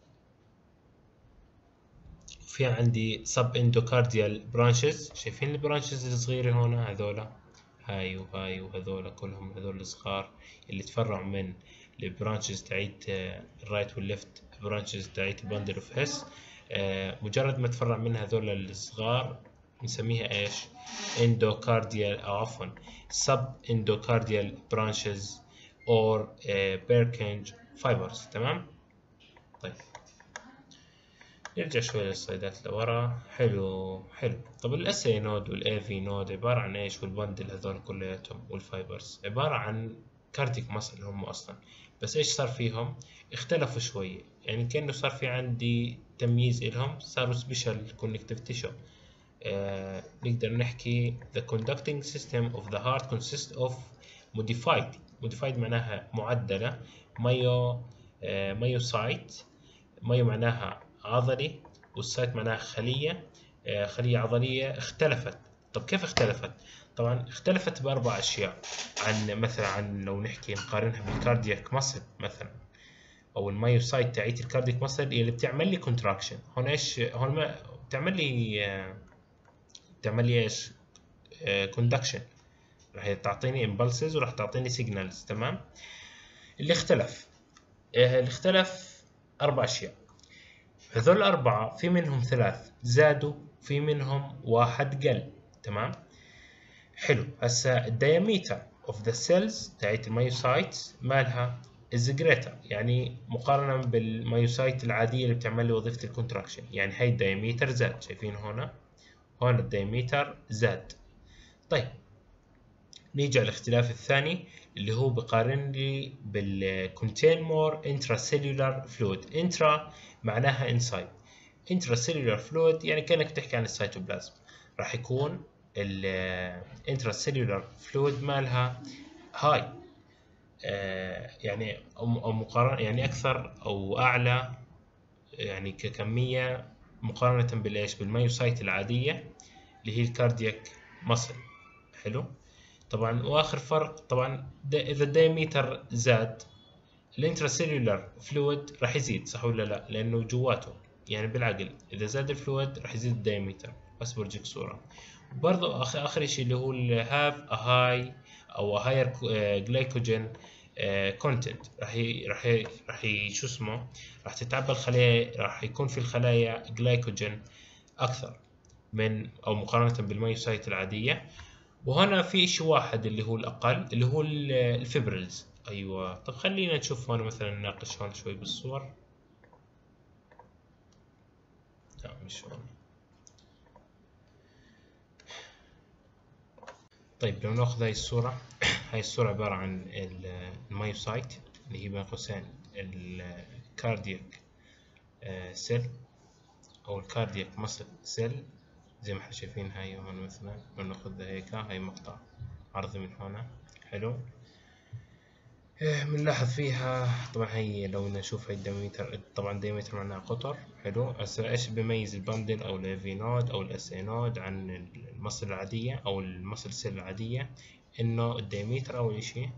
في عندي sub endocardial branches. شايفين البرانشز الصغيرة هنا؟ هذولا هاي وهاي وهذولا كلهم هذول الصغار اللي تفرعوا من البرانشز تاعت الرايت والليفت برانشز تاعت البندل اوف هيس. مجرد ما تفرع منها هذول الصغار نسميها ايش؟ اندوكارديال او عفوا سب اندوكارديال برانشز اور بيركنج فايبرز. تمام. طيب نرجع شوي للسلايدات لورا. حلو حلو. طب الاس اي نود والاي في نود عباره عن ايش؟ والبندل هذول كلياتهم والفايبرز عباره عن كارديك ماسل هم اصلا. بس ايش صار فيهم؟ اختلفوا شويه، يعني كانه صار في عندي تمييز إلهم، صاروا سبيشال كونكتيف تيشو. آه نقدر نحكي the conducting system of the heart consists of modified modified معناها معدلة مايو آه مايوسايت. مايو معناها عضلي، والسايت معناها خلية آه خلية عضلية اختلفت. طب كيف اختلفت؟ طبعا اختلفت بأربع أشياء. عن مثلا عن لو نحكي نقارنها بالكاردياك ماسل مثلا، او المايوسايت تاعت الكارديك ماسل اللي بتعمل لي كونتراكشن. هون ايش؟ هون ما بتعمل لي بتعمل لي ايش؟ كوندكشن. راح تعطيني امبلسز وراح تعطيني سيجنالز. تمام. اللي اختلف اللي اختلف اربع اشياء. هذول الاربعه في منهم ثلاث زادوا، في منهم واحد قل. تمام. حلو. هسا الدياميتر اوف ذا سيلز تاعت المايوسايتس مالها is greater، يعني مقارنة بالمايوسايت العادية اللي بتعمل لي وظيفة الكونتراكشن. يعني هاي الدايمتر زاد. شايفين هنا؟ هون الدايمتر زاد. طيب نيجي على الاختلاف الثاني اللي هو بقارن لي بال contain more intracellular fluid. intra معناها inside. intracellular fluid يعني كأنك تحكي عن السيتوبلازم. راح يكون ال intracellular fluid مالها high، آه يعني أو مقارنة يعني أكثر أو أعلى يعني ككمية مقارنة بالإيش؟ بالمايوسايت العادية اللي هي الكاردياك ماسل. حلو. طبعا وآخر فرق طبعا إذا الدايمتر زاد الانتراسيلولار فلويد راح يزيد، صح ولا لا؟ لأنه جواته يعني بالعقل إذا زاد الفلويد راح يزيد الدايمتر. بس برجيك صورة. برضو آخر آخر شيء اللي هو ال have a high أو a higher glycogen كونتنت. راح ي... راح ي... راح ي... شو اسمه راح تتعبى الخلايا، راح يكون في الخلايا جلايكوجين اكثر من او مقارنه بالمايوسايت العاديه. وهنا في شيء واحد اللي هو الاقل اللي هو الفيبرلز. ايوه. طب خلينا نشوف هنا مثلا نناقش هون شوي بالصور. لا مش هون. طيب لو ناخذ هاي الصورة. هاي الصورة عبارة عن المايوسايت اللي هي بين قوسين الكاردياك سيل أو الكاردياك ماسل سيل زي ما احنا شايفين. هاي هون مثلا لو ناخذها هيك هاي مقطع عرضي من هنا. حلو. بنلاحظ فيها طبعا هي لو نشوف هاي الدايمتر. طبعا دايمتر معناها قطر. حلو. هسه ايش بيميز البندل او الاي في نود او الاس اي نود عن المصل العادية او المصل سيل العادية؟ انه الدايمتر اول اشي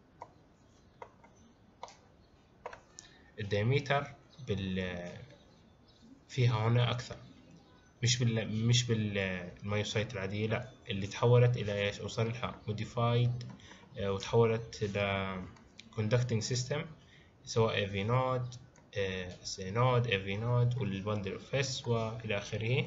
الدايمتر بال فيها هنا اكثر، مش بال مش بالمايوسايت العادية، لا اللي تحولت الى ايش؟ او صار لها موديفايد وتحولت الى conducting system سواء اي في نود اس اي نود اي في نود والبندل اوف اس والى اخره.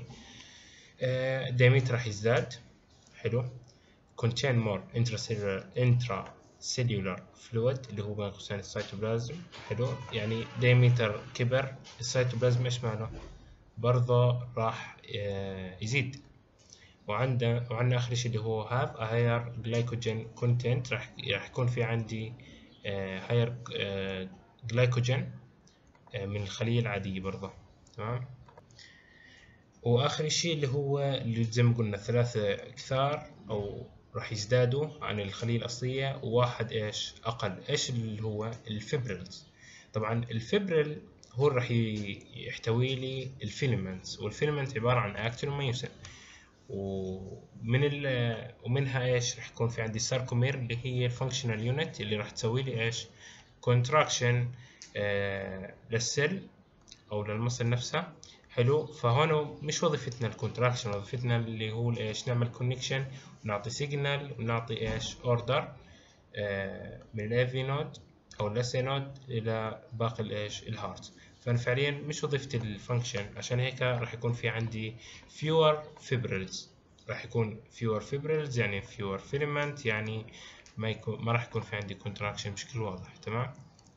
الدايمتر راح يزداد. حلو. contain more intracellular intracellular cellular fluid اللي هو بين قوسين السيتوبلازم. حلو، يعني دايمتر كبر السيتوبلازم ايش معناه؟ برضه راح يزيد. وعندنا وعندنا آخر شيء اللي هو have a higher glycogen content، راح راح يكون في عندي higher glycogen من الخلية العادية برضه. تمام. وآخر شيء اللي هو اللي زي ما قلنا ثلاثة كثار أو راح يزدادوا عن الخلية الأصلية، وواحد إيش أقل. إيش اللي هو الفيبريلز؟ طبعا الفيبريل هو راح يحتوي لي الفيلمنتس، والفيلمنت عبارة عن أكتين وميوسين، ومن ال ومنها ايش راح يكون في عندي ساركومير اللي هي الفانكشنال يونت اللي راح تسوي لي ايش كونتراكشن آه للسيل او للمصل نفسها. حلو، فهون مش وظيفتنا الكونتراكشن، وظيفتنا اللي هو ايش نعمل كونكشن ونعطي سيجنال ونعطي ايش اوردر آه من الاي نود او الاس نود الى باقي الايش الهارت. فانا فعليا مش وظيفتي الفانكشن، عشان هيك راح يكون في عندي fewer fibrils. راح يكون fewer fibrils يعني fewer filament، يعني ما يكون ما راح يكون في عندي contraction بشكل واضح. تمام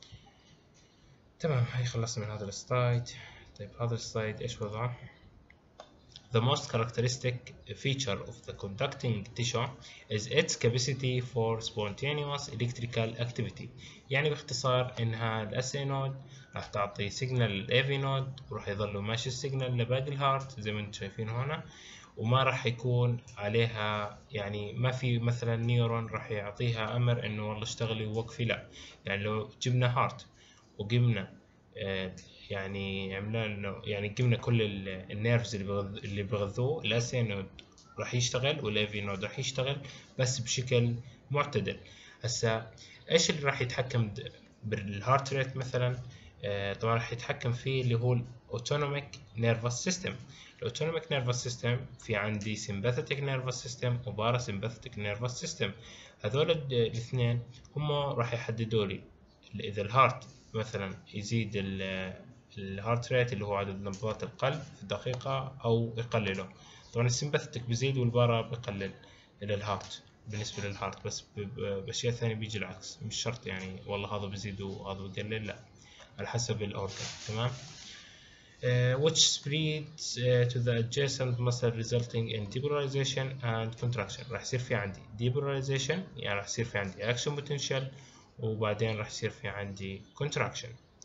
تمام هاي خلصنا من هذا السلايد. طيب هذا السلايد ايش وضعه؟ The most characteristic feature of the conducting tissue is its capacity for spontaneous electrical activity. يعني باختصار انها الاس اي نود راح تعطي سيجنال للاي في نود، وراح يظل ماشي السيجنال لباقي الهارت زي ما انتم شايفين هنا، وما راح يكون عليها يعني ما في مثلا نيورون راح يعطيها امر انه والله اشتغلي ووقفي. لا، يعني لو جبنا هارت وجبنا آه يعني عملنا انه يعني جبنا كل النيرفز اللي بغذ... اللي بغذوه، الاس اي نود راح يشتغل والاي في نود راح يشتغل بس بشكل معتدل. هسا ايش اللي راح يتحكم بالهارت ريت مثلا؟ آه طبعا راح يتحكم فيه اللي هو الاوتونوميك نيرفس سيستم. الاوتونوميك نيرفس سيستم في عندي سمباثيك نيرفس سيستم وبارا سمباثيك نيرفس سيستم. هذول الاثنين هم راح يحددوا لي اذا الهارت مثلا يزيد الهارت ريت اللي هو عدد نبضات القلب في الدقيقة أو يقلله. طبعا السمباثيك بيزيد والبارا بيقلل إلى الهارت بالنسبة للهارت، بس بأشياء ثانية بيجي العكس، مش شرط يعني والله هذا بيزيد وهذا بيقلل، لا، على حسب الأورجان. تمام. Uh, which spreads uh, to the adjacent muscle resulting in depolarization and contraction. راح يصير في عندي depolarization يعني راح يصير في عندي action potential، وبعدين راح يصير في عندي contraction.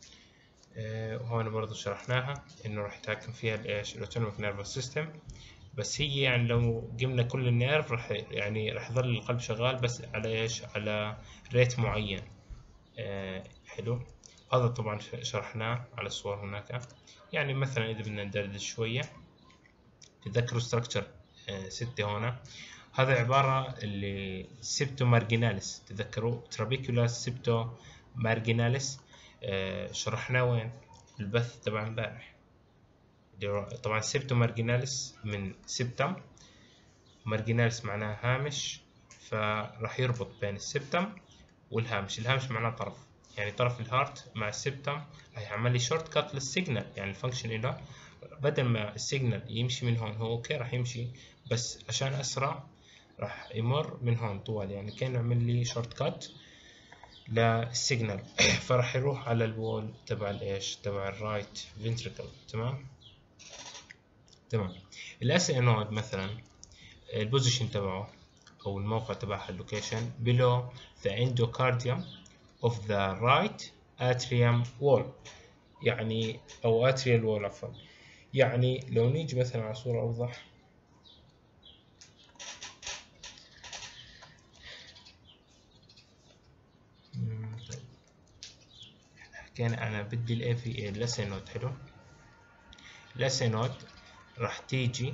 وهون برضو شرحناها انه راح يتحكم فيها الايش الاوتونوميك نيرفس سيستم، بس هي يعني لو جبنا كل النيرف راح يعني راح يظل القلب شغال بس على ايش على ريت معين. آه حلو، هذا طبعا شرحناه على الصور هناك. يعني مثلا اذا بدنا ندردش شويه، تذكروا ستراكشر آه ستة هنا، هذا عباره اللي سيبتو مارجيناليس. تذكروا ترابيكولاس سيبتو مارجيناليس، آه شرحناه وين؟ البث تبع امبارح. طبعا سيبتو مارجيناليس من سيبتم، مارجيناليس معناه هامش، فراح يربط بين السبتم والهامش. الهامش معناه طرف، يعني طرف الهارت مع السبتم راح يعمل لي شورت كات للسيجنال. يعني الفانكشن له بدل ما السيجنال يمشي من هون، هو اوكي راح يمشي بس عشان اسرع راح يمر من هون طوال، يعني كأنه يعمل لي شورت كات للسيجنال فراح يروح على الوول تبع الايش تبع الرايت فنتريكل. تمام تمام. الاس اي نود مثلا البوزيشن تبعه او الموقع تبعها اللوكيشن below the endocardium of the right atrium wall، يعني او atrial wall عفوا. يعني لو نيجي مثلا على صورة اوضح، حكينا انا بدي الاي في اي الاس اي نود. حلو، الاس اي نود راح تيجي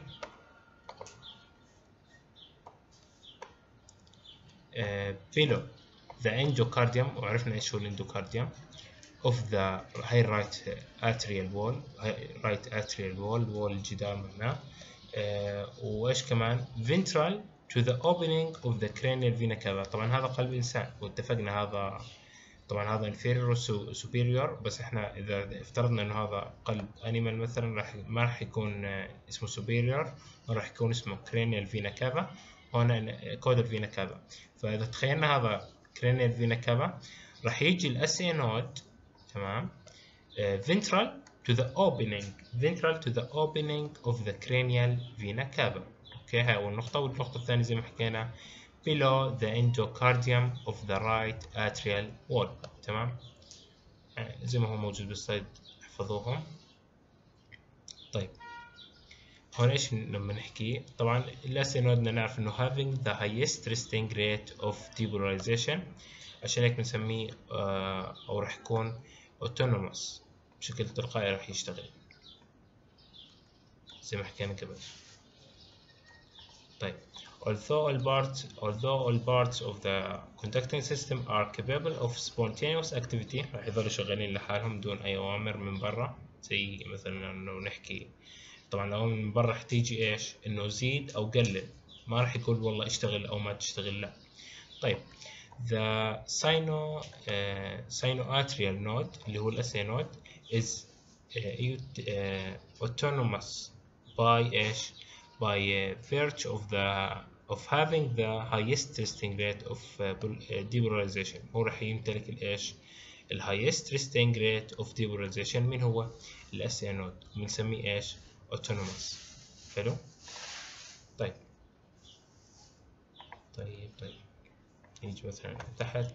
uh, below the endocardium، وعرفنا ايش هو الاندوكارديوم of the high right atrial wall، right atrial wall wall الجدار معناه. uh, وايش كمان ventral to the opening of the cranial vena cava. طبعا هذا قلب انسان واتفقنا هذا طبعا هذا inferior superior، بس احنا اذا افترضنا انه هذا قلب انيمال مثلا راح ما راح يكون اسمه superior، راح يكون اسمه cranial vena cava، هنا caudal vena cava. فاذا تخيلنا هذا cranial vena cava راح يجي ال S A node تمام uh, ventral to the opening ventral to the opening of the cranial vena cava. اوكي هاي اول نقطة. والنقطة الثانية زي ما حكينا below the endocardium of the right atrial wall. تمام يعني زي ما هو موجود بالسلايد احفظوهم. طيب هون ايش لما نحكي؟ طبعا ال S A node بدنا نعرف انه having the highest resting rate of depolarization، عشان هيك بنسميه آه او راح يكون autonomous بشكل تلقائي راح يشتغل زي ما حكينا قبل. طيب although all parts although all parts of the conducting system are capable of spontaneous activity، راح يظلوا شغالين لحالهم دون اي اوامر من برا. زي مثلا انه نحكي طبعا لو من برا راح تيجي ايش؟ انه زيد او قلل، ما راح يقول والله اشتغل او ما تشتغل، لا. طيب the sino uh, sinoatrial node اللي هو ال S A node is uh, uh, autonomous by ايش؟ by uh, virtue of the of having the highest resting rate of uh, depolarization. هو راح يمتلك الايش؟ ال highest resting rate of depolarization. من هو؟ ال S A node بنسميه ايش؟ autonomous. حلو؟ طيب طيب طيب نيجي مثلا تحت.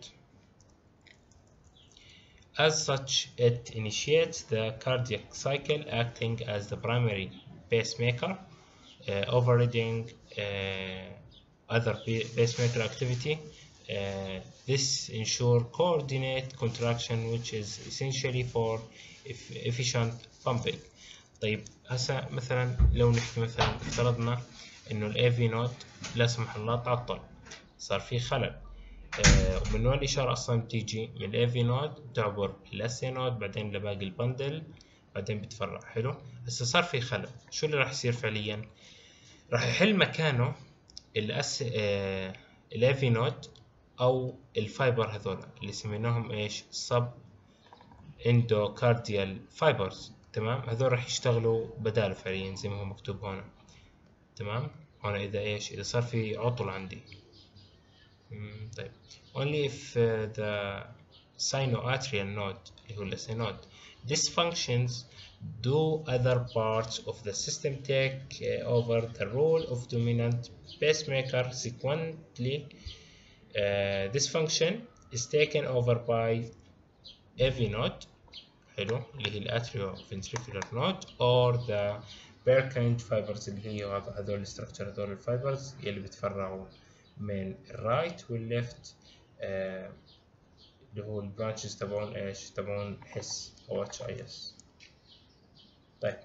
As such, it initiates the cardiac cycle acting as the primary pacemaker, uh, overriding uh, other pacemaker activity. Uh, this ensures coordinate contraction, which is essentially for efficient pumping. طيب هسا مثلا لو نحكي مثلا افترضنا انه ال A V node لا سمح الله تعطل، صار في خلل. آه ومن وين الإشارة أصلا بتيجي؟ من ال A V node بتعبر ال S A node بعدين لباقي البندل بعدين بتفرع. حلو. هسا صار في خلل، شو اللي راح يصير فعليا؟ راح يحل مكانه ال S آه ال A V node أو الفايبر هذول اللي سميناهم إيش؟ sub endocardial fibers. تمام. هذول راح يشتغلوا بداله فعليا زي ما هو مكتوب هنا. تمام. هنا إذا إيش؟ إذا صار في عطل عندي. طيب only if uh, the sinoatrial node اللي هو ال S A node dysfunctions do other parts of the system take uh, over the role of dominant pacemaker. Consequently, uh, this function is taken over by A V node حلو اللي هي ال atrioventricular node or the Purkinje fibers اللي هي هذول الستركتشر هذول الفايبرز اللي بتفرعوا من الرايت والليفت آه اللي هو البرانشز تبعون ايش؟ تبعون حس او اتش اي اس. طيب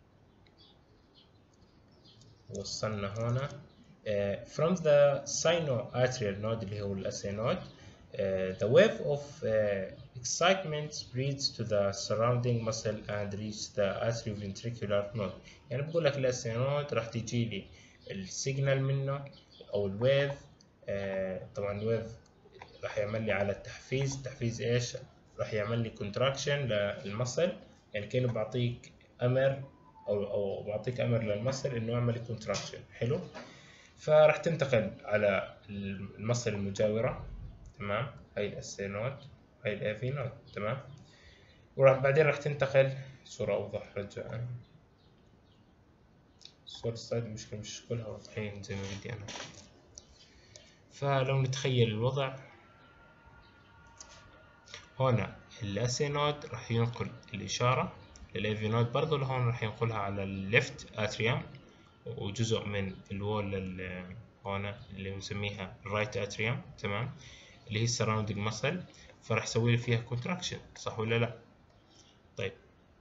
وصلنا هنا uh, from the sinoatrial node اللي هو ال S A node uh, the wave of uh, excitement spreads to the surrounding muscle and reach the atrioventricular node. يعني بقول لك ال S A node راح تيجي لي السيجنال منه او الويف. آه طبعا الويف راح يعمل لي على التحفيز. التحفيز ايش؟ راح يعمل لي كونتراكشن للمصل، يعني كأنه بعطيك امر او او بعطيك امر للمصل انه يعمل كونتراكشن. حلو. فراح تنتقل على المصل المجاورة. تمام. هاي ال S A node هاي ال A V node. تمام. وراح بعدين راح تنتقل صورة اوضح رجاء. صورة السلايد المشكلة مش كلها واضحين زي ما بدي انا. فلو نتخيل الوضع هنا ال S A node راح ينقل الإشارة لل A V node برضو لهون راح ينقلها على الليفت اتريوم وجزء من الوول هنا اللي بنسميها الرايت اتريوم. تمام. اللي هي السراوندينج مسل، فراح يسوي فيها كونتراكشن. صح ولا لا؟ طيب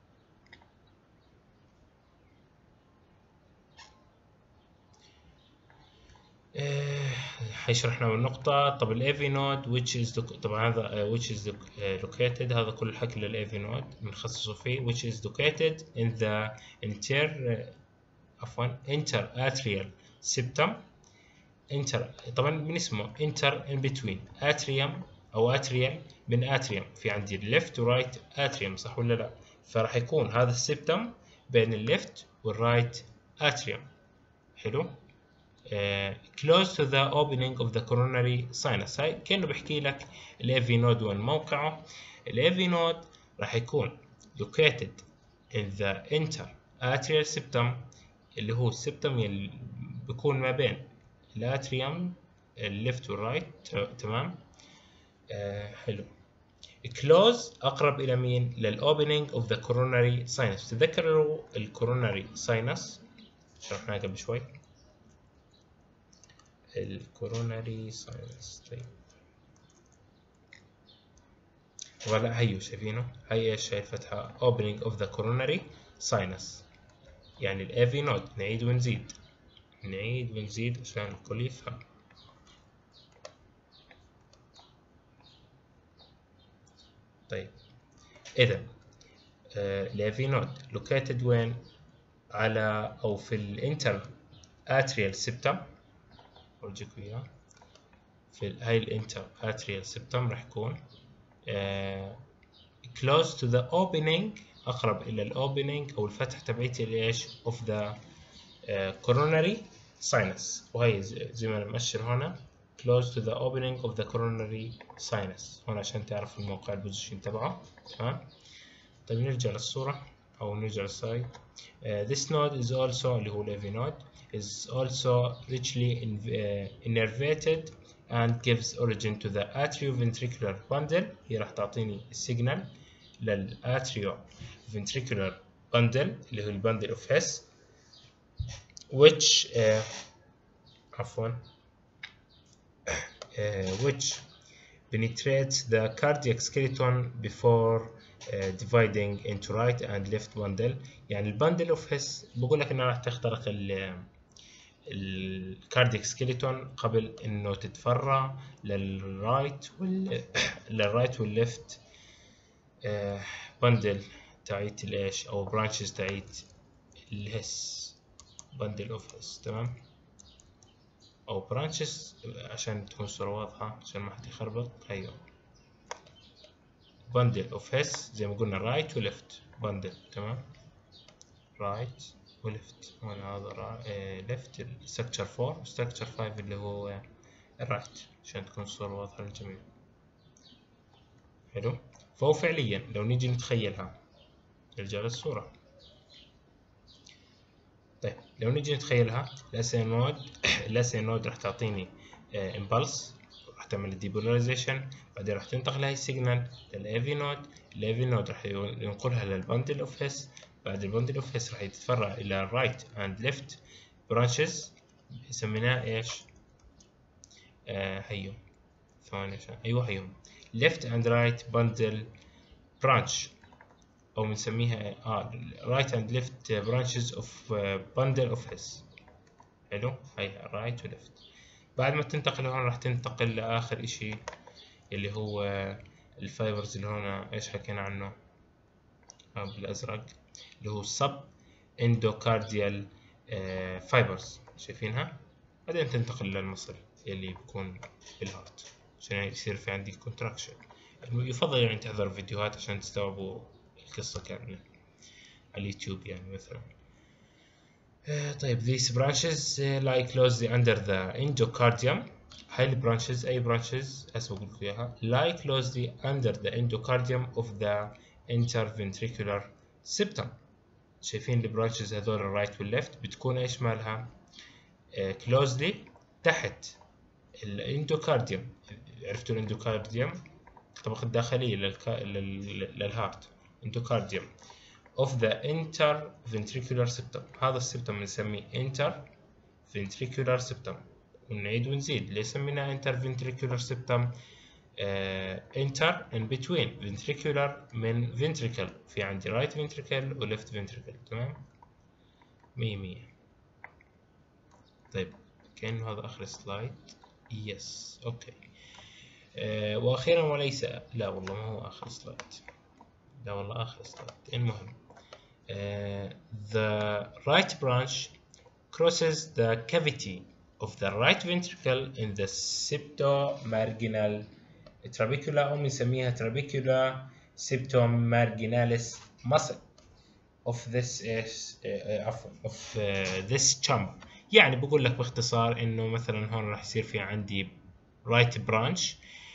حيشرحنا من النقطة. طب ال A V node which is طبعا هذا which is located، هذا كل الحكي لل A V node بنخصصه فيه which is located in the inter عفوا interatrial septum. inter طبعا من اسمه inter in between atrium أو atrial من atrium، في عندي left و right atrium. صح ولا لا؟ فراح يكون هذا السبتم بين الليفت والرايت atrium. حلو. uh, close to the opening of the coronary sinus. هاي كأنه بحكي لك ال إيه في node وين موقعه. ال إيه في node راح يكون located in the interatrial septum اللي هو السبتم اللي بيكون ما بين الاتريوم الليفت والرايت. تمام. آه حلو. close أقرب إلى مين؟ للopening of the coronary sinus. تذكروا الكوروناري ساينس شرحناه قبل شوي. الكوروناري ساينس. طيب ولا هيو شايفينه؟ هي ايش هي الفتحة؟ opening of the coronary sinus يعني ال إيه في node. نعيد ونزيد نعيد ونزيد عشان الكل يفهم. طيب إذا ال إيه في node located وين؟ على أو في الانتر atrial septum. أورجيكم إياه. في هاي الانتر atrial septum راح يكون uh, close to the opening أقرب إلى الأوبننج أو الفتحة تبعيتي لإيش of the uh, coronary sinus. وهي زي ما أنا مؤشر هنا close to the opening of the coronary sinus هنا عشان تعرف الموقع البوزيشن تبعه. تمام. طيب نرجع للصورة أو نرجع للسلايد. uh, this node is also اللي هو ال إيه في node is also richly in, uh, innervated and gives origin to the atrioventricular bundle. هي راح تعطيني السيجنال للاتريو ventricular bundle اللي هو البندل of Hess which uh, عفوا uh, which penetrates the cardiac skeleton before uh, dividing into right and left bundle. يعني البندل of Hess بقول لك انها راح تخترق ال الكاردياك سكيلتون قبل انه تتفرع للرايت وال للرايت والليفت بندل تاعيت الايش او برانشز تاعيت الهس بندل اوف هس. تمام. او برانشز عشان تكون الصورة واضحة عشان ما حد يخربط. ايوه بندل اوف هس زي ما قلنا رايت وليفت بندل. تمام. رايت وليفت. هنا هذا ليفت ستراكشر فور وستراكشر فايف اللي هو الرايت عشان تكون الصورة واضحة للجميع. حلو. فهو فعليا لو نيجي نتخيلها نرجع للصورة. طيب لو نيجي نتخيلها الاسي نود الاسي نود راح تعطيني امبلس راح تعمل الديبولاريزيشن بعدين راح تنتقل هاي السيجنال للاي في نود. الاي في نود راح ينقلها للبندل اوف هيس. بعد البندل اوف هيس راح يتفرع الى رايت اند ليفت برانشز سميناه ايش؟ آه هيو ثواني عشان ايوه هيو left and right bundle branch أو بنسميها آه right and left branches of bundle of Hess. حلو. هاي right و left. بعد ما تنتقل هون راح تنتقل لآخر إشي اللي هو الفايبرز اللي هون إيش حكينا عنه آه بالأزرق اللي هو sub endocardial fibers شايفينها. بعدين تنتقل للمصل اللي بيكون بالهارت عشان يصير في عندي كونتراكشن. يفضل يعني تحضر فيديوهات عشان تستوعبوا القصة كاملة على اليوتيوب يعني مثلا. uh, طيب these branches uh, lie closely under the endocardium. هاي البرانشز أي برانشز هسه بقول لكم إياها lie closely under the endocardium of the interventricular septum. شايفين البرانشز هذول الرايت والليفت بتكون إيش مالها؟ uh, closely تحت الاندوكارديوم. عرفتوا الاندوكارديوم؟ الطبقة الداخلية للكا... لل... للهارت endocardium of the interventricular septum. هذا السبتم بنسميه interventricular septum. ونعيد ونزيد ليش سميناه interventricular septum؟ uh, inter in between ventricular من ventricle في عندي right ventricle و left ventricle. تمام مية مية. طيب كأنه هذا آخر سلايد. يس اوكي. أه واخيرا وليس لا والله ما هو اخر سلايد. لا والله اخر سلايد. المهم uh, the right branch crosses the cavity of the right ventricle in the septomarginal trabecula او بنسميها trabecular septomarginalis muscle of this is uh, of uh, this chamber. يعني بقول لك باختصار انه مثلا هون راح يصير في عندي رايت برانش.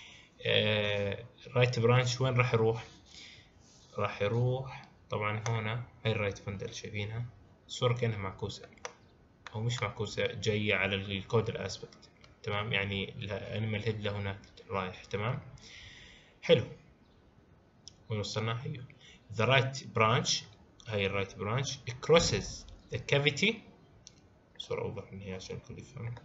رايت برانش وين راح يروح؟ راح يروح طبعا هنا هاي الرايت بندل شايفينها الصورة كأنها معكوسة او مش معكوسة، جاية على الكود الاسبكت. تمام، يعني الانيمال هيد لهناك رايح. تمام، حلو. وين وصلنا؟ هيو the right branch، هاي الرايت برانش crosses the cavity. صورة أوضح من هي عشان الكل يفهم.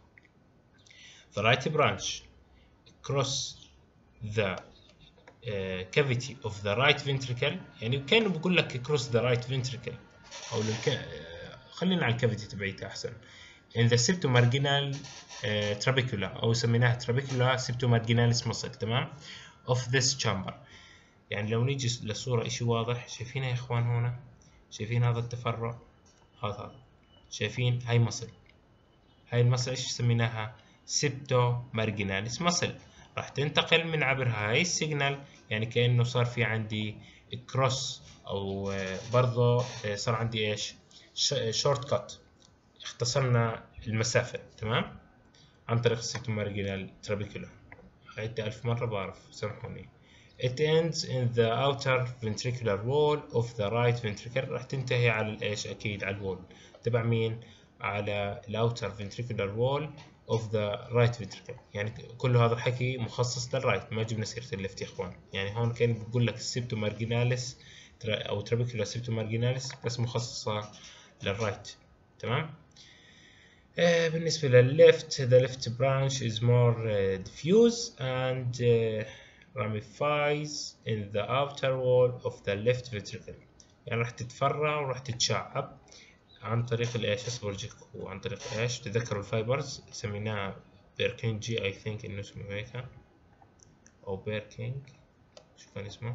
the right branch cross the uh, cavity of the right ventricle، يعني كأنه بقول لك cross the right ventricle أو الك... خلينا على الكافيتي تبعيته أحسن. in the septomarginal uh, trabecula أو سميناها trabecula septomarginalis muscle. تمام، of this chamber. يعني لو نيجي للصورة إشي واضح، شايفينها يا إخوان هنا؟ شايفين هذا التفرع؟ هذا شايفين هاي مصل، هاي المصل إيش سميناها؟ septomarginalis muscle. راح تنتقل من عبرها هاي السيجنال، يعني كأنه صار في عندي كروس أو برضه صار عندي إيش؟ شورت كات، اختصرنا المسافة. تمام، عن طريق السبتومارجينال ترابيكولا. عدت ألف مرة بعرف، سامحوني. It ends in the outer ventricular wall of the right ventricle. راح تنتهي على الإيش؟ أكيد على الوول تبع مين؟ على ال outer ventricular wall of the right ventricle. يعني كل هذا الحكي مخصص للرايت، ما جبنا سيرة الليفت يا إخوان. يعني هون كان بقول لك السبتومارجيناليس أو ترابيكولا سبتومارجيناليس بس مخصصة للرايت. تمام. Uh, بالنسبة للليفت the left branch is more uh, diffuse and uh, ramifies in the outer wall of the left ventricle. يعني راح تتفرع وراح تتشعب عن طريق الايش؟ اصبرجيكم عن طريق ايش؟ تذكروا الفايبرز سميناها بيركينجي I think انه اسمه هيك او بيركينج، شو كان اسمه؟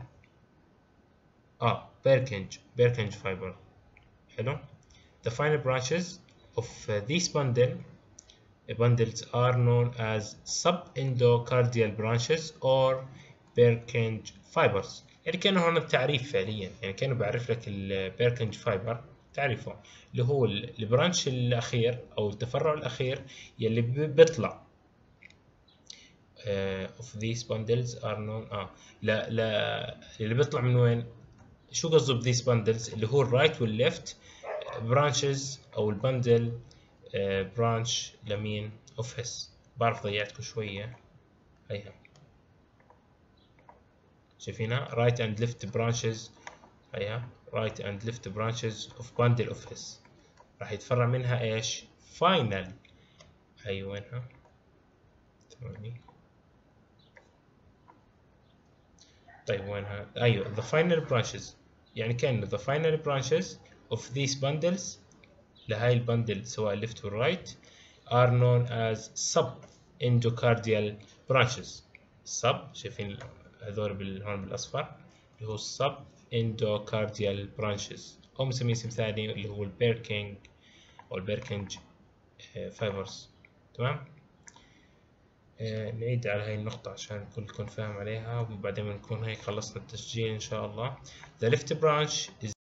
اه بيركينج بيركينج فايبر. حلو. The final branches of uh, this bundle bundles are known as subendocardial branches or Purkinje fibers. يعني كانوا هنا التعريف فعليا، يعني كانوا بعرف لك البيركنج فايبر تعريفه اللي هو البرانش الأخير أو التفرع الأخير يلي بيطلع uh, of these bundles are known آه لا لا اللي بيطلع من وين؟ شو قصده ب these bundles؟ اللي هو الرايت والليفت برانشز أو البندل برانش لمين؟ اوف هس. بعرف ضيعتكم شوية. هيها شايفينها right and left branches. هيها right and left branches of bundle of his. راح يتفرع منها ايش؟ final. هي وينها؟ ثواني. طيب وينها؟ ايوه the final branches. يعني كأنه the final branches of these bundles لهاي البندل سواء left or right are known as subendocardial branches. sub شايفين هذول بال... هون بالاصفر اللي هو subendocardial branches او مسميه اسم ثاني اللي هو البيركينج او البيركينج فايبرز. تمام. آه نعيد على هاي النقطة عشان الكل يكون فاهم عليها، وبعدين بنكون هيك خلصنا التسجيل ان شاء الله. The left branch is